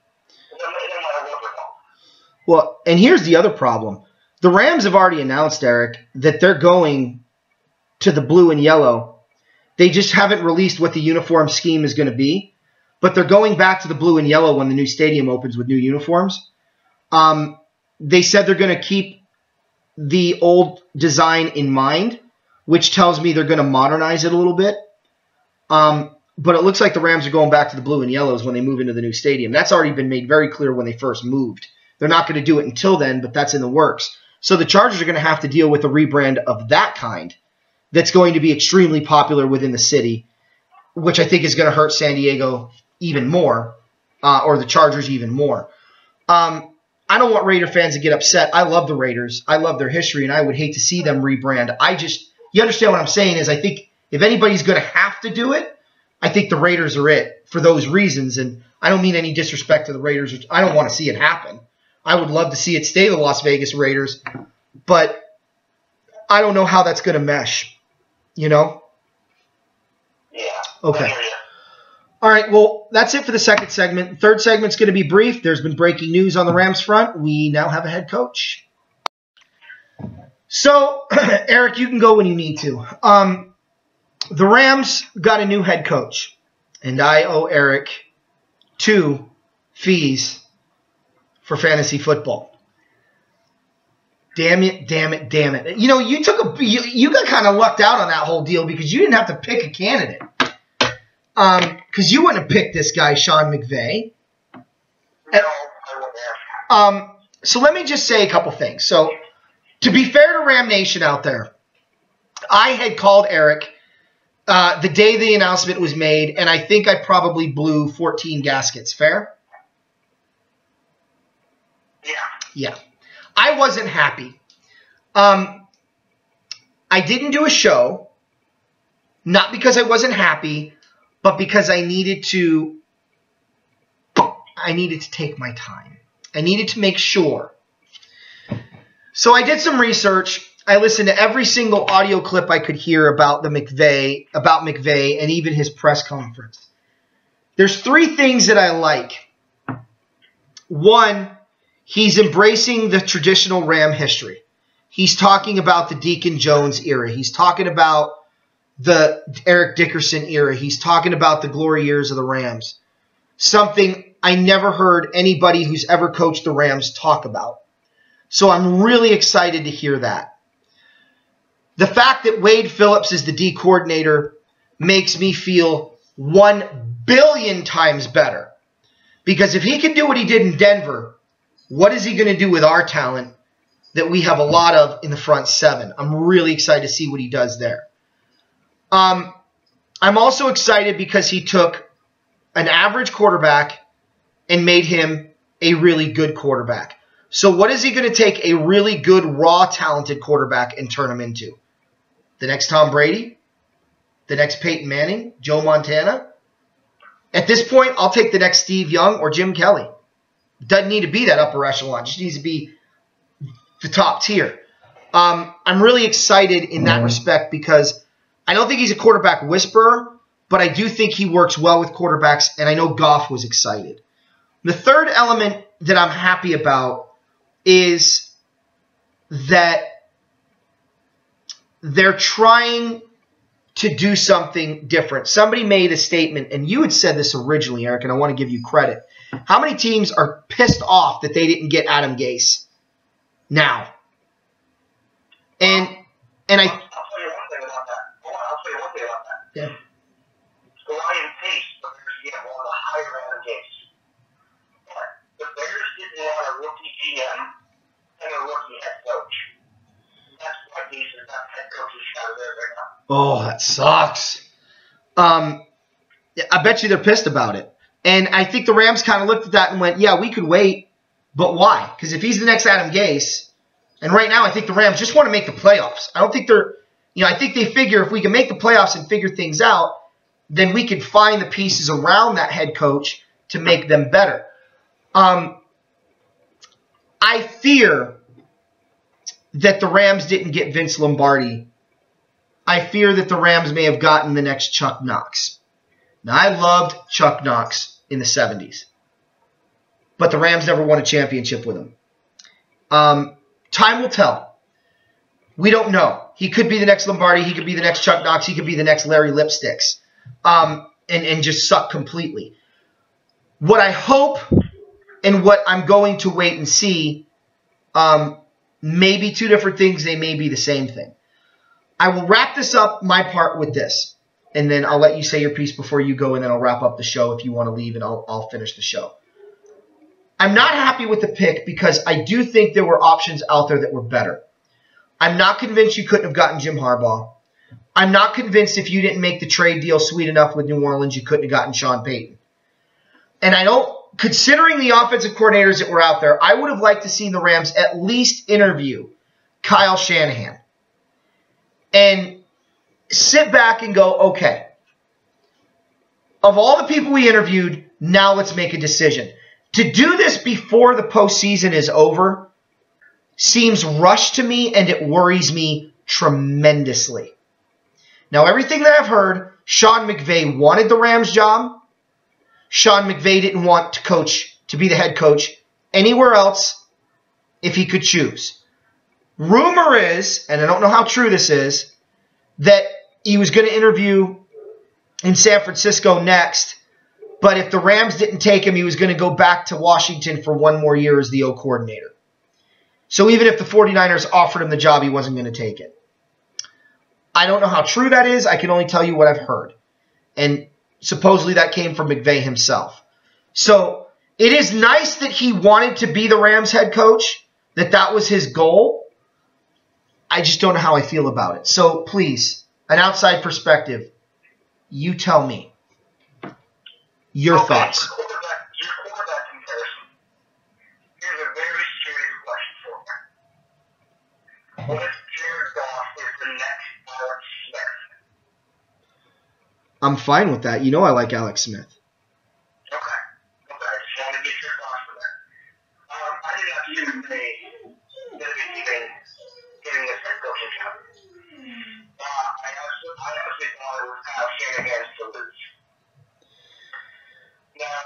Well, and here's the other problem. The Rams have already announced, Eric, that they're going to the blue and yellow. They just haven't released what the uniform scheme is going to be, but they're going back to the blue and yellow when the new stadium opens with new uniforms. They said they're going to keep the old design in mind, which tells me they're going to modernize it a little bit. But it looks like the Rams are going back to the blue and yellows when they move into the new stadium. That's already been made very clear when they first moved. They're not going to do it until then, but that's in the works. So the Chargers are going to have to deal with a rebrand of that kind that's going to be extremely popular within the city, which I think is going to hurt San Diego even more, or the Chargers even more. I don't want Raider fans to get upset. I love the Raiders. I love their history, and I would hate to see them rebrand. You understand what I'm saying is I think if anybody's going to have to do it, I think the Raiders are it for those reasons. And I don't mean any disrespect to the Raiders. I don't want to see it happen. I would love to see it stay the Las Vegas Raiders, but I don't know how that's going to mesh, Yeah. Okay. All right, well, that's it for the second segment. The third segment's going to be brief. There's been breaking news on the Rams front. We now have a head coach. So, Eric, you can go when you need to. The Rams got a new head coach, and I owe Eric 2 fees for fantasy football. Damn it. You got kind of lucked out on that whole deal because you didn't have to pick a candidate. Because you wouldn't have picked this guy, Sean McVay. No, I wouldn't have. So let me just say a couple things. So, to be fair to Ram Nation out there, I had called Eric the day the announcement was made, and I think I probably blew 14 gaskets. Fair? Yeah. I wasn't happy. I didn't do a show, not because I wasn't happy, but because I needed to take my time. I needed to make sure. So I did some research. I listened to every single audio clip I could hear about McVay, and even his press conference. There's 3 things that I like. 1, he's embracing the traditional Ram history. He's talking about the Deacon Jones era. He's talking about the Eric Dickerson era. He's talking about the glory years of the Rams. Something I never heard anybody who's ever coached the Rams talk about. So I'm really excited to hear that. The fact that Wade Phillips is the D coordinator makes me feel 1 billion times better. Because if he can do what he did in Denver, what is he going to do with our talent that we have a lot of in the front 7? I'm really excited to see what he does there. I'm also excited because he took an average quarterback and made him a really good quarterback. So what is he going to take a really good, raw, talented quarterback and turn him into? The next Tom Brady? The next Peyton Manning? Joe Montana? At this point, I'll take the next Steve Young or Jim Kelly. Doesn't need to be that upper echelon. Just needs to be the top tier. I'm really excited in that respect because I don't think he's a quarterback whisperer, but I do think he works well with quarterbacks, and I know Goff was excited. The third element that I'm happy about is that they're trying to do something different. Somebody made a statement, and you had said this originally, Eric, and I want to give you credit. How many teams are pissed off that they didn't get Adam Gase now? And I... I'll tell you one thing about that. I'll tell you one thing about that. Yeah. The Ryan Pace, the Bears get one of the higher Adam Gase. But the Bears didn't want a rookie GM and a rookie head coach. That's why Gase is not head coach's shot there right now. Oh, that sucks. I bet you they're pissed about it. And I think the Rams kind of looked at that and went, yeah, we could wait, but why? Because if he's the next Adam Gase, and right now I think the Rams just want to make the playoffs. I don't think they're, I think they figure if we can make the playoffs and figure things out, then we can find the pieces around that head coach to make them better. I fear that the Rams didn't get Vince Lombardi. I fear that the Rams may have gotten the next Chuck Knox. Now, I loved Chuck Knox in the 70s, but the Rams never won a championship with him. Time will tell. We don't know. He could be the next Lombardi. He could be the next Chuck Knox. He could be the next Larry Lipsticks, and just suck completely. What I hope and what I'm going to wait and see may be two different things. They may be the same thing. I will wrap this up, my part, with this. And then I'll let you say your piece before you go, and then I'll wrap up the show if you want to leave, and I'll finish the show. I'm not happy with the pick because I do think there were options out there that were better. I'm not convinced you couldn't have gotten Jim Harbaugh. I'm not convinced if you didn't make the trade deal sweet enough with New Orleans, you couldn't have gotten Sean Payton. And I don't, considering the offensive coordinators that were out there, I would have liked to see the Rams at least interview Kyle Shanahan. And sit back and go, okay, of all the people we interviewed, now let's make a decision. To do this before the postseason is over seems rushed to me, and it worries me tremendously. Now, everything that I've heard, Sean McVay wanted the Rams job. Sean McVay didn't want to be the head coach anywhere else if he could choose. Rumor is, and I don't know how true this is, that he was going to interview in San Francisco next, but if the Rams didn't take him, he was going to go back to Washington for one more year as the O coordinator. So even if the 49ers offered him the job, he wasn't going to take it. I don't know how true that is. I can only tell you what I've heard. And supposedly that came from McVay himself. So it is nice that he wanted to be the Rams head coach, that was his goal. I just don't know how I feel about it. So please, an outside perspective, you tell me your thoughts. Your quarterback comparison. Here's a very serious question for you. What if Jared Goff is the next Alex Smith? I'm fine with that. You know I like Alex Smith. Okay. I just want to get your thoughts for that. I did not see McVay even getting this head coaching job. I honestly thought it was Kyle Shanahan to lose. Now,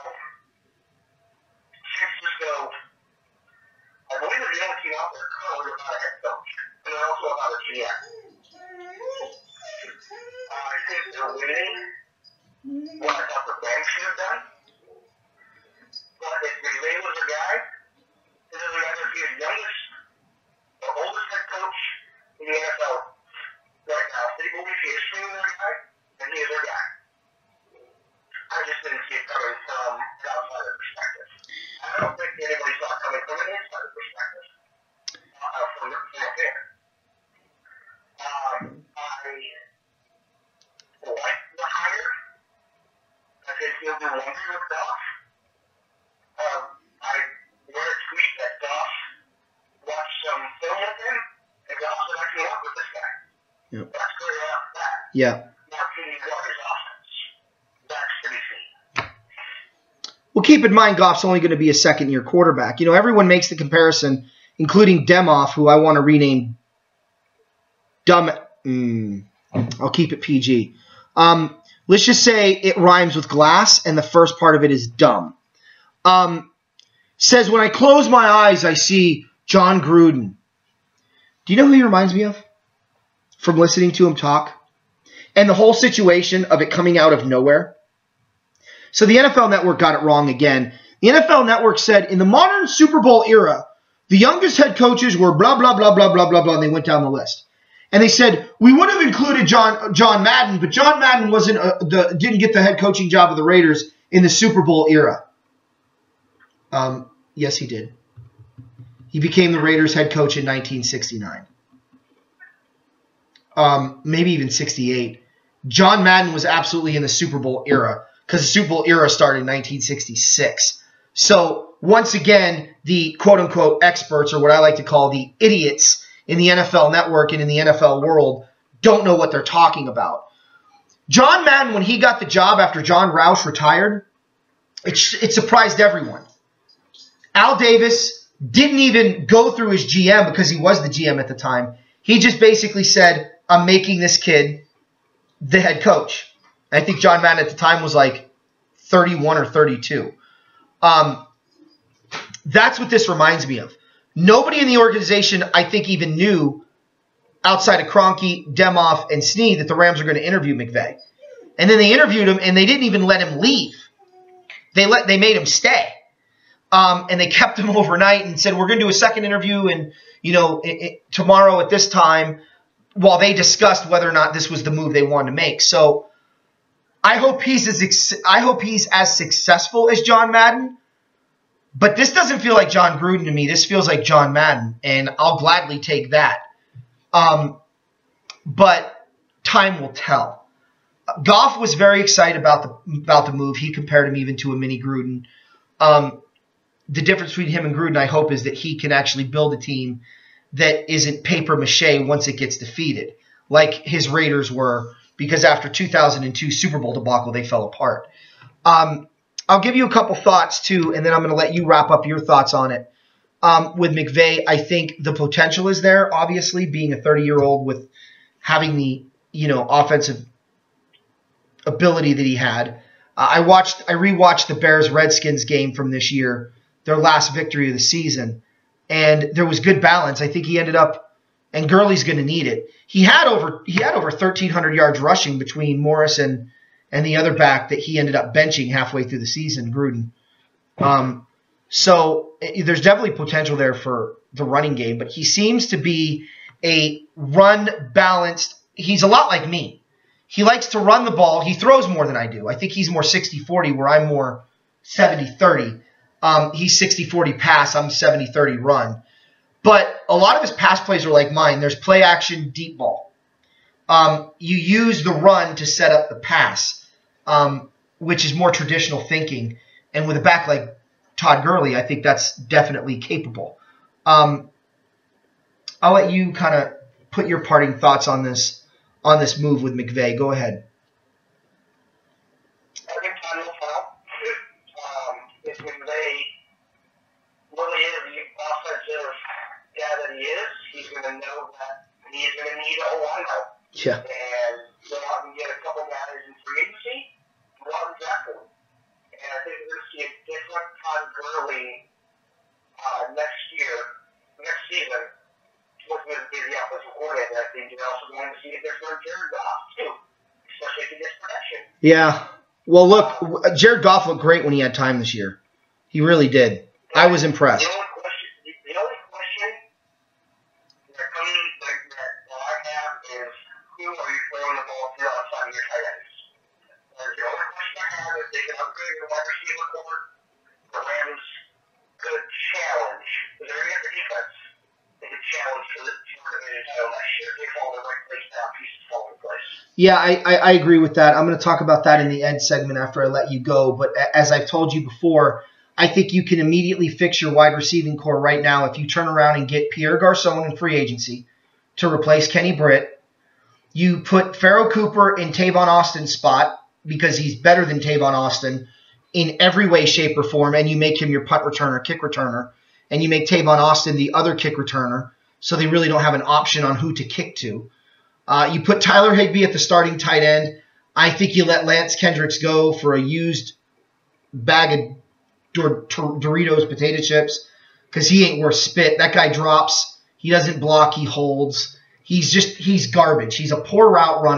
San Francisco, I believe they're the only team out there currently without a head coach, and they're also without a GM. I think they're winning what I thought the Rams should have done. But if McVay was a guy, this is either be his youngest or oldest head coach in the NFL right now. They believe he is truly their guy, and he is their guy. I just didn't see it coming from an outsider perspective. I don't think anybody saw it coming from an insider perspective. From the fan. I like the hire. I think he'll do wonders with Goff. I read a tweet that Goff watched some film with him, and Goff said, I can work with this guy. Yep. That's clear off that. Yeah. Now, can you guard his offense? That's to be seen. Well, keep in mind, Goff's only going to be a second-year quarterback. You know, everyone makes the comparison, including Demoff, who I want to rename I'll keep it PG. Let's just say it rhymes with glass, and the first part of it is dumb. Says, when I close my eyes, I see John Gruden. Do you know who he reminds me of from listening to him talk? and the whole situation of it coming out of nowhere. So the NFL Network got it wrong again. The NFL Network said, in the modern Super Bowl era, the youngest head coaches were blah, blah, blah, blah, blah, blah, blah, and they went down the list. And they said, we would have included John Madden, but John Madden didn't get the head coaching job of the Raiders in the Super Bowl era. Yes, he did. He became the Raiders head coach in 1969. Maybe even 68. John Madden was absolutely in the Super Bowl era because the Super Bowl era started in 1966. So once again, the quote-unquote experts, or what I like to call the idiots in the NFL Network and in the NFL world, don't know what they're talking about. John Madden, when he got the job after John Roush retired, it surprised everyone. Al Davis didn't even go through his GM because he was the GM at the time. He just basically said, I'm making this kid the head coach. And I think John Madden at the time was like 31 or 32. That's what this reminds me of. Nobody in the organization, I think, even knew, outside of Kroenke, Demoff, and Snead, that the Rams were going to interview McVay. And then they interviewed him, and they didn't even let him leave. They made him stay. And they kept him overnight and said, we're going to do a second interview and, tomorrow at this time, while they discussed whether or not this was the move they wanted to make. So I hope he's as successful as John Madden. But this doesn't feel like John Gruden to me. This feels like John Madden, and I'll gladly take that. But time will tell. Goff was very excited about the move. He compared him even to a mini Gruden. The difference between him and Gruden, I hope, is that he can actually build a team that isn't paper mache once it gets defeated, like his Raiders were, because after 2002 Super Bowl debacle, they fell apart. I'll give you a couple thoughts, too, and then I'm going to let you wrap up your thoughts on it. With McVay, I think the potential is there, obviously, being a 30-year-old with having the offensive ability that he had. I rewatched the Bears-Redskins game from this year, their last victory of the season, and there was good balance. I think he ended up, and Gurley's going to need it. He had over 1,300 yards rushing between Morris and the other back that he ended up benching halfway through the season, Gruden. So there's definitely potential there for the running game, but he seems to be a run-balanced – he's a lot like me. He likes to run the ball. He throws more than I do. I think he's more 60-40 where I'm more 70-30. He's 60-40 pass. I'm 70-30 run. But a lot of his pass plays are like mine. There's play action, deep ball. You use the run to set up the pass, which is more traditional thinking. And with a back like Todd Gurley, I think that's definitely capable. I'll let you kind of put your parting thoughts on this move with McVay. Go ahead. I think time will tell. If McVay really is the offensive guy that he is, he's going to know that he's going to need a line help. Yeah. And go out and get a couple guys in free agency, go out and draft them. And I think we're going to see a different Todd Gurley next season. What's going to be the offensive coordinator. I think you're also going to see a different Jared Goff, too, especially if he gets protection. Yeah. Well, look, Jared Goff looked great when he had time this year. He really did. I was impressed. The only question that I have is, who are you throwing the ball to outside of your tight ends? The only question I have is they can upgrade your wide receiver core. The Rams could challenge. Is there any other defense they could challenge for the division title next year? They fall in the right place now. Pieces fall in place. Yeah, I agree with that. I'm going to talk about that in the end segment after I let you go. But as I've told you before, I think you can immediately fix your wide receiving core right now if you turn around and get Pierre Garçon in free agency to replace Kenny Britt. You put Pharaoh Cooper in Tavon Austin's spot because he's better than Tavon Austin in every way, shape, or form, and you make him your punt returner, kick returner, and you make Tavon Austin the other kick returner, so they really don't have an option on who to kick to. You put Tyler Higbee at the starting tight end. I think you let Lance Kendricks go for a used bag of Doritos potato chips because he ain't worth spit. That guy drops. He doesn't block. He holds. He's garbage. He's a poor route runner.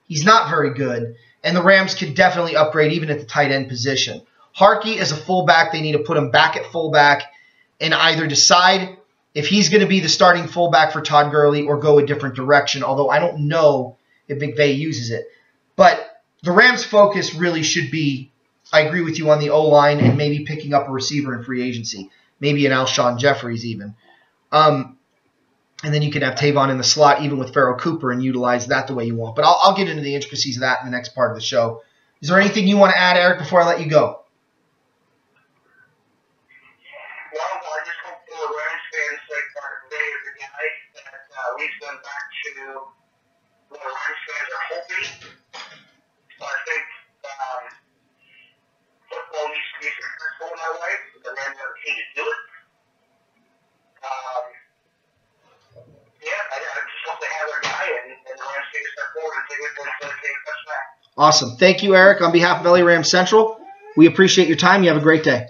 He's not very good. And the Rams can definitely upgrade even at the tight end position. Harkey is a fullback. They need to put him back at fullback and either decide if he's going to be the starting fullback for Todd Gurley or go a different direction, although I don't know if McVay uses it. But the Rams' focus really should be, I agree with you on the O-line and maybe picking up a receiver in free agency, maybe an Alshon Jeffries even. And then you can have Tavon in the slot even with Pharoh Cooper and utilize that the way you want. But I'll get into the intricacies of that in the next part of the show. Is there anything you want to add, Eric, before I let you go? Well, I just hope for the Rams fans' sake that today is the guy that leads them back to what the Rams fans are hoping. So I think football needs to be successful in that way. The Rams are key to do it. I just hope they have their guy and the Rams take a step forward and take a touchdown. Awesome. Thank you, Eric. On behalf of LA Rams Central, we appreciate your time. You have a great day.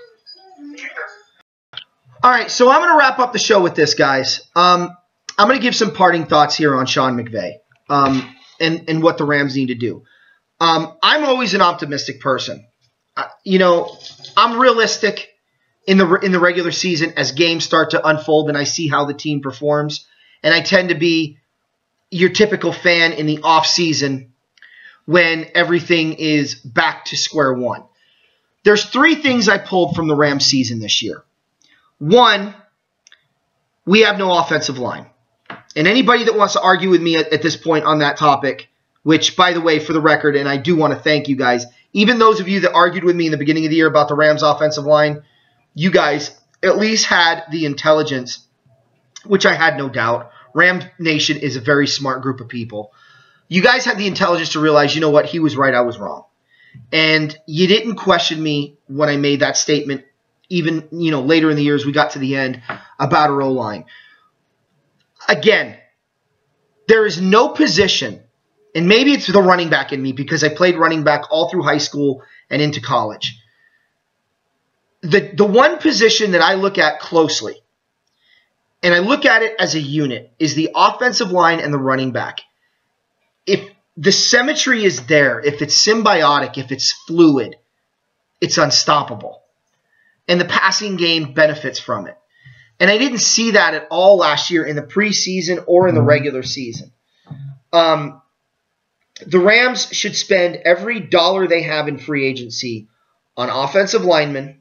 All right, so I'm going to wrap up the show with this, guys. I'm going to give some parting thoughts here on Sean McVay and what the Rams need to do. I'm always an optimistic person. I'm realistic in the regular season as games start to unfold and I see how the team performs. And I tend to be your typical fan in the off season when everything is back to square one. There's 3 things I pulled from the Rams season this year. 1, we have no offensive line. And anybody that wants to argue with me at this point on that topic, which, by the way, for the record, and I do want to thank you guys, even those of you that argued with me in the beginning of the year about the Rams offensive line, you guys at least had the intelligence, which I had no doubt. Ram Nation is a very smart group of people. You guys had the intelligence to realize, you know what, he was right, I was wrong. And you didn't question me when I made that statement, even later in the year as we got to the end, about our O-line. Again, there is no position, and maybe it's the running back in me because I played running back all through high school and into college. The one position that I look at closely, and I look at it as a unit, is the offensive line and the running back. If the symmetry is there, if it's symbiotic, if it's fluid, it's unstoppable. And the passing game benefits from it. And I didn't see that at all last year in the preseason or in the regular season. The Rams should spend every dollar they have in free agency on offensive linemen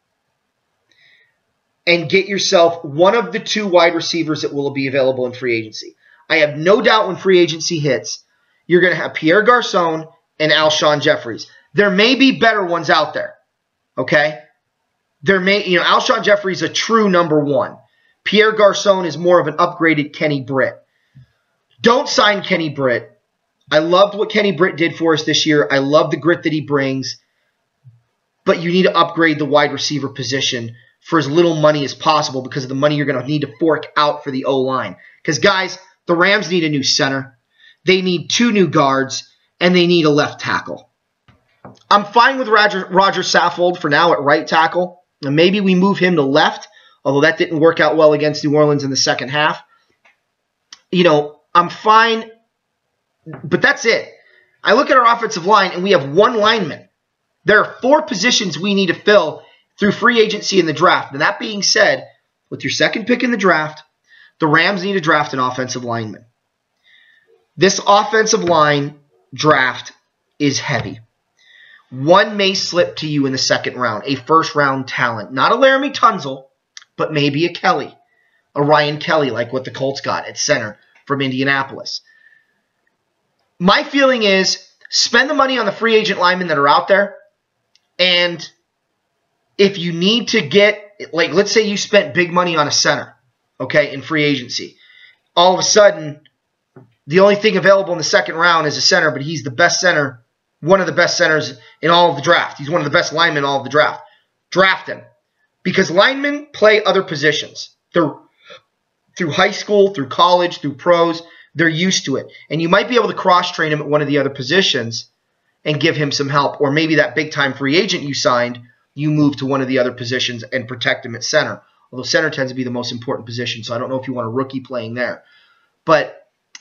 and get yourself one of the 2 wide receivers that will be available in free agency. I have no doubt when free agency hits, you're going to have Pierre Garçon and Alshon Jeffries. There may be better ones out there, okay? Alshon Jeffries is a true number 1. Pierre Garçon is more of an upgraded Kenny Britt. Don't sign Kenny Britt. I loved what Kenny Britt did for us this year. I love the grit that he brings. But you need to upgrade the wide receiver position for as little money as possible because of the money you're going to need to fork out for the O-line. Because, guys, the Rams need a new center. They need 2 new guards, and they need a left tackle. I'm fine with Roger Saffold for now at right tackle. And maybe we move him to left, although that didn't work out well against New Orleans in the second half. I'm fine, but that's it. I look at our offensive line, and we have 1 lineman. There are 4 positions we need to fill through free agency in the draft. And that being said, with your second pick in the draft, the Rams need to draft an offensive lineman. This offensive line draft is heavy. 1 may slip to you in the second round, a first-round talent. Not a Laramie Tunzel, but maybe a Kelly, a Ryan Kelly, like what the Colts got at center from Indianapolis. My feeling is spend the money on the free agent linemen that are out there, and if you need to get, like, let's say you spent big money on a center, okay, in free agency. All of a sudden, the only thing available in the second round is a center, but he's the best center, one of the best centers in all of the draft. He's one of the best linemen in all of the draft. Draft him. Because linemen play other positions. They're through high school, through college, through pros. They're used to it. And you might be able to cross-train him at one of the other positions and give him some help. Or maybe that big-time free agent you signed, you move to one of the other positions and protect him at center. Although center tends to be the most important position, so I don't know if you want a rookie playing there. But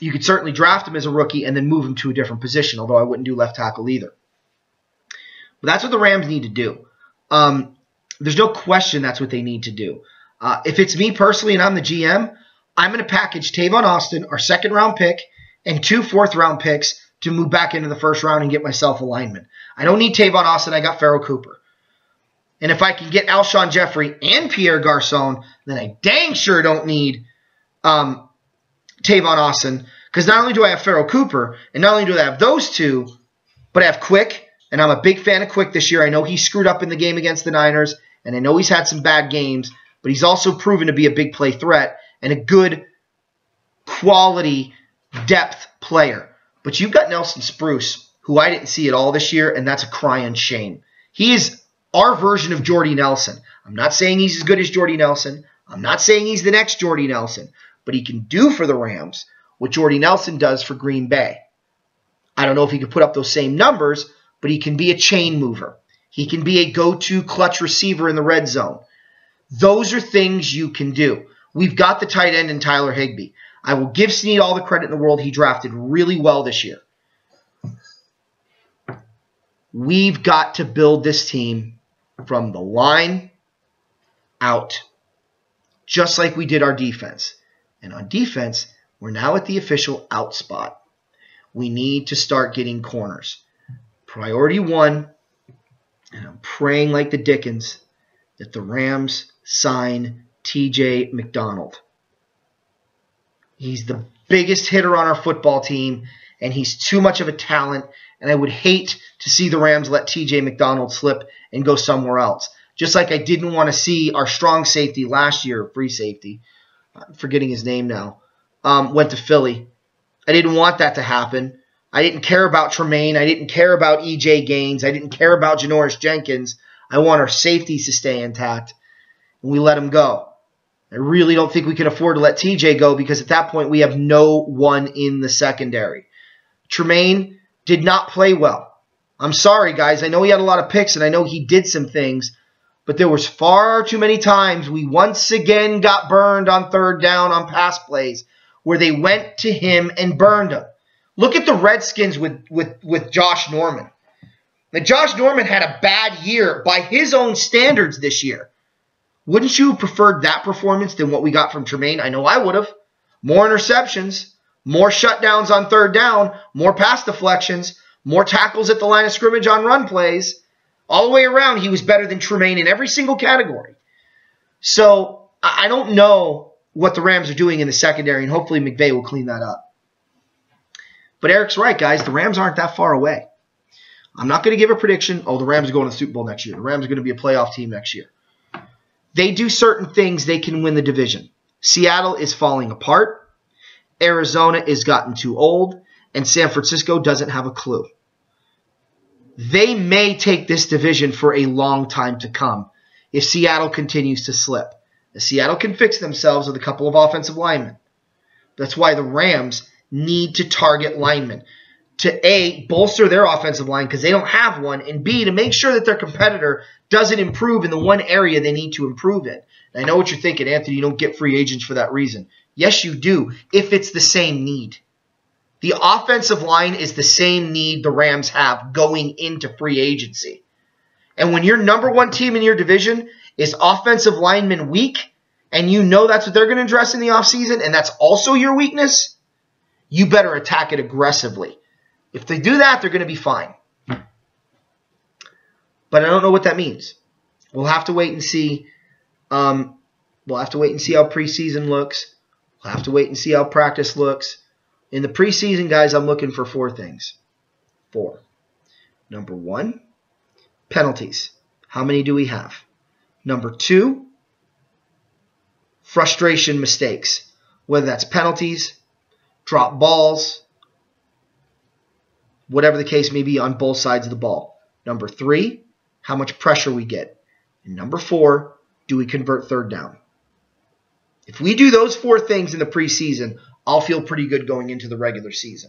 You could certainly draft him as a rookie and then move him to a different position, although I wouldn't do left tackle either. But that's what the Rams need to do. There's no question that's what they need to do. If it's me personally and I'm the GM, I'm going to package Tavon Austin, our second-round pick, and 2 fourth-round picks to move back into the first round and get myself a lineman. I don't need Tavon Austin. I got Pharoh Cooper. And if I can get Alshon Jeffrey and Pierre Garçon, then I dang sure don't need Tavon Austin, because not only do I have Pharoh Cooper, and not only do I have those two, but I have Quick, and I'm a big fan of Quick this year. I know he screwed up in the game against the Niners, and I know he's had some bad games, but he's also proven to be a big play threat and a good quality depth player. But you've got Nelson Spruce, who I didn't see at all this year, and that's a crying shame. He is our version of Jordy Nelson. I'm not saying he's as good as Jordy Nelson. I'm not saying he's the next Jordy Nelson, but he can do for the Rams what Jordy Nelson does for Green Bay. I don't know if he could put up those same numbers, but he can be a chain mover. He can be a go-to clutch receiver in the red zone. Those are things you can do. We've got the tight end in Tyler Higbee. I will give Snead all the credit in the world. He drafted really well this year. We've got to build this team from the line out, just like we did our defense. And on defense, we're now at the official out spot. We need to start getting corners. Priority 1, and I'm praying like the Dickens that the Rams sign T.J. McDonald. He's the biggest hitter on our football team, and he's too much of a talent, and I would hate to see the Rams let T.J. McDonald slip and go somewhere else. Just like I didn't want to see our strong safety last year, free safety, I'm forgetting his name now, went to Philly. I didn't want that to happen. I didn't care about Tremaine. I didn't care about E.J. Gaines. I didn't care about Janoris Jenkins. I want our safeties to stay intact, and we let him go. I really don't think we can afford to let TJ go because at that point we have no one in the secondary. Tremaine did not play well. I'm sorry, guys. I know he had a lot of picks, and I know he did some things, but there was far too many times we once again got burned on third down on pass plays where they went to him and burned him. Look at the Redskins with Josh Norman. Now, Josh Norman had a bad year by his own standards this year. Wouldn't you have preferred that performance than what we got from Tremaine? I know I would have. More interceptions, more shutdowns on third down, more pass deflections, more tackles at the line of scrimmage on run plays. All the way around, he was better than Tremaine in every single category. So I don't know what the Rams are doing in the secondary, and hopefully McVay will clean that up. But Eric's right, guys. The Rams aren't that far away. I'm not going to give a prediction, the Rams are going to the Super Bowl next year. The Rams are going to be a playoff team next year. They do certain things, they can win the division. Seattle is falling apart. Arizona is gotten too old. And San Francisco doesn't have a clue. They may take this division for a long time to come if Seattle continues to slip. Seattle can fix themselves with a couple of offensive linemen. That's why the Rams need to target linemen. To A, bolster their offensive line because they don't have one, and B, to make sure that their competitor doesn't improve in the one area they need to improve in. And I know what you're thinking, Anthony, you don't get free agents for that reason. Yes, you do, if it's the same need. The offensive line is the same need the Rams have going into free agency. And when your number one team in your division is offensive linemen weak, and you know that's what they're going to address in the offseason, and that's also your weakness, you better attack it aggressively. If they do that, they're going to be fine. But I don't know what that means. We'll have to wait and see. We'll have to wait and see how preseason looks. We'll have to wait and see how practice looks. In the preseason, guys, I'm looking for 4 things. 4. Number 1, penalties. How many do we have? Number 2, frustration mistakes. Whether that's penalties, drop balls, whatever the case may be on both sides of the ball. Number 3, how much pressure we get. And number 4, do we convert third down? If we do those 4 things in the preseason, I'll feel pretty good going into the regular season.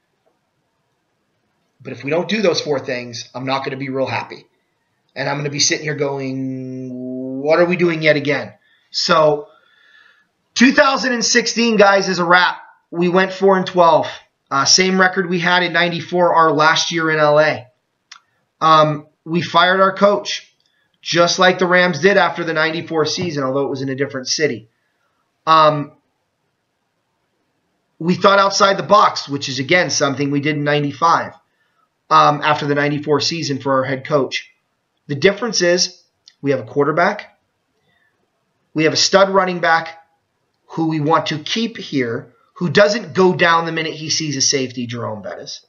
But if we don't do those 4 things, I'm not going to be real happy. And I'm going to be sitting here going, what are we doing yet again? So 2016, guys, is a wrap. we went 4-12. Same record we had in '94, our last year in LA. We fired our coach, just like the Rams did after the '94 season, although it was in a different city. We thought outside the box, which is, again, something we did in '95 after the '94 season for our head coach. The difference is we have a quarterback. We have a stud running back who we want to keep here, who doesn't go down the minute he sees a safety, Jerome Bettis.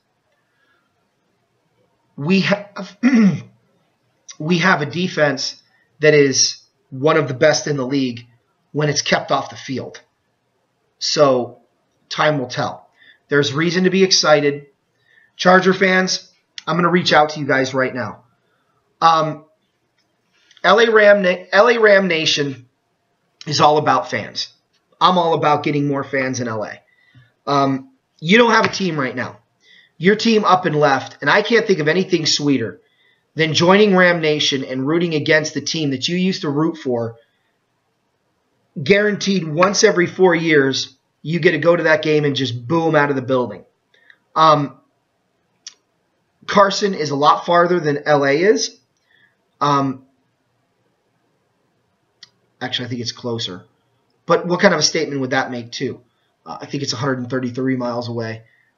We have a defense that is one of the best in the league when it's kept off the field. So time will tell. There's reason to be excited. Charger fans, I'm going to reach out to you guys right now. LA Ram Nation is all about fans. I'm all about getting more fans in LA. You don't have a team right now. Your team up and left, and I can't think of anything sweeter than joining Ram Nation and rooting against the team that you used to root for. Guaranteed once every 4 years, you get to go to that game and just boom out of the building. Carson is a lot farther than LA is. Actually, I think it's closer. But what kind of a statement would that make, too? I think it's 133 miles away.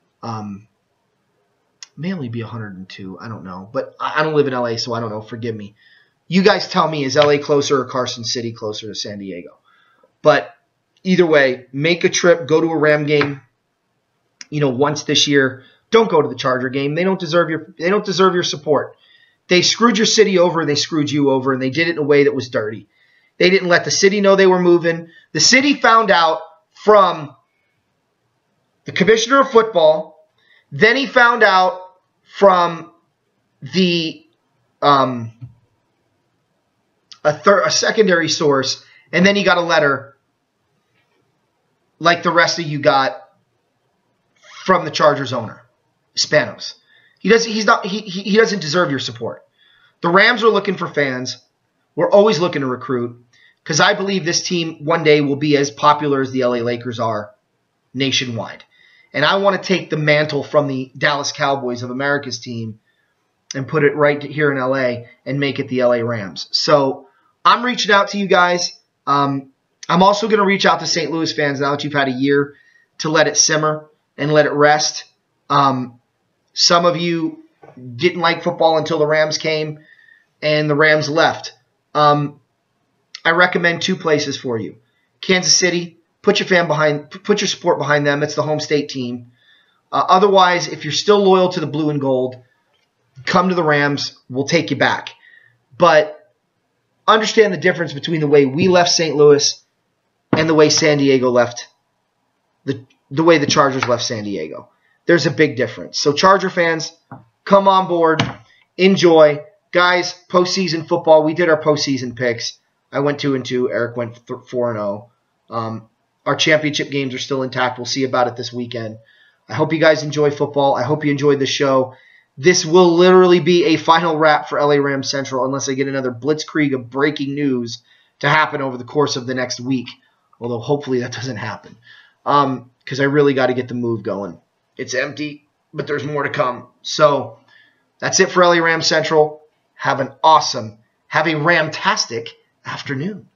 May only be 102. I don't know. But I don't live in LA, so I don't know. Forgive me. You guys tell me, is LA closer or Carson City closer to San Diego? But either way, make a trip. Go to a Ram game, once this year. Don't go to the Charger game. They don't deserve your support. They screwed your city over. They screwed you over, and they did it in a way that was dirty. They didn't let the city know they were moving. The city found out from the commissioner of football. Then he found out from the a secondary source, and then he got a letter like the rest of you got from the Chargers owner, Spanos. He doesn't deserve your support. The Rams are looking for fans. We're always looking to recruit because I believe this team one day will be as popular as the LA Lakers are nationwide. And I want to take the mantle from the Dallas Cowboys of America's team and put it right here in LA and make it the LA Rams. So I'm reaching out to you guys. I'm also going to reach out to St. Louis fans now that you've had a year to let it simmer and let it rest. Some of you didn't like football until the Rams came and the Rams left. I recommend 2 places for you. Kansas City, put your support behind them. It's the home state team. Otherwise, if you're still loyal to the blue and gold, come to the Rams. We'll take you back. But understand the difference between the way we left St. Louis and the way San Diego left, the way the Chargers left San Diego. There's a big difference. So Charger fans, come on board. Enjoy. Guys, postseason football. We did our postseason picks. I went 2-2. Eric went 4-0. Our championship games are still intact. We'll see about it this weekend. I hope you guys enjoy football. I hope you enjoyed the show. This will literally be a final wrap for LA Rams Central unless I get another blitzkrieg of breaking news to happen over the course of the next week. Although hopefully that doesn't happen. Because I really got to get the move going. It's empty, but there's more to come. So that's it for LA Rams Central. Have a Ramtastic afternoon.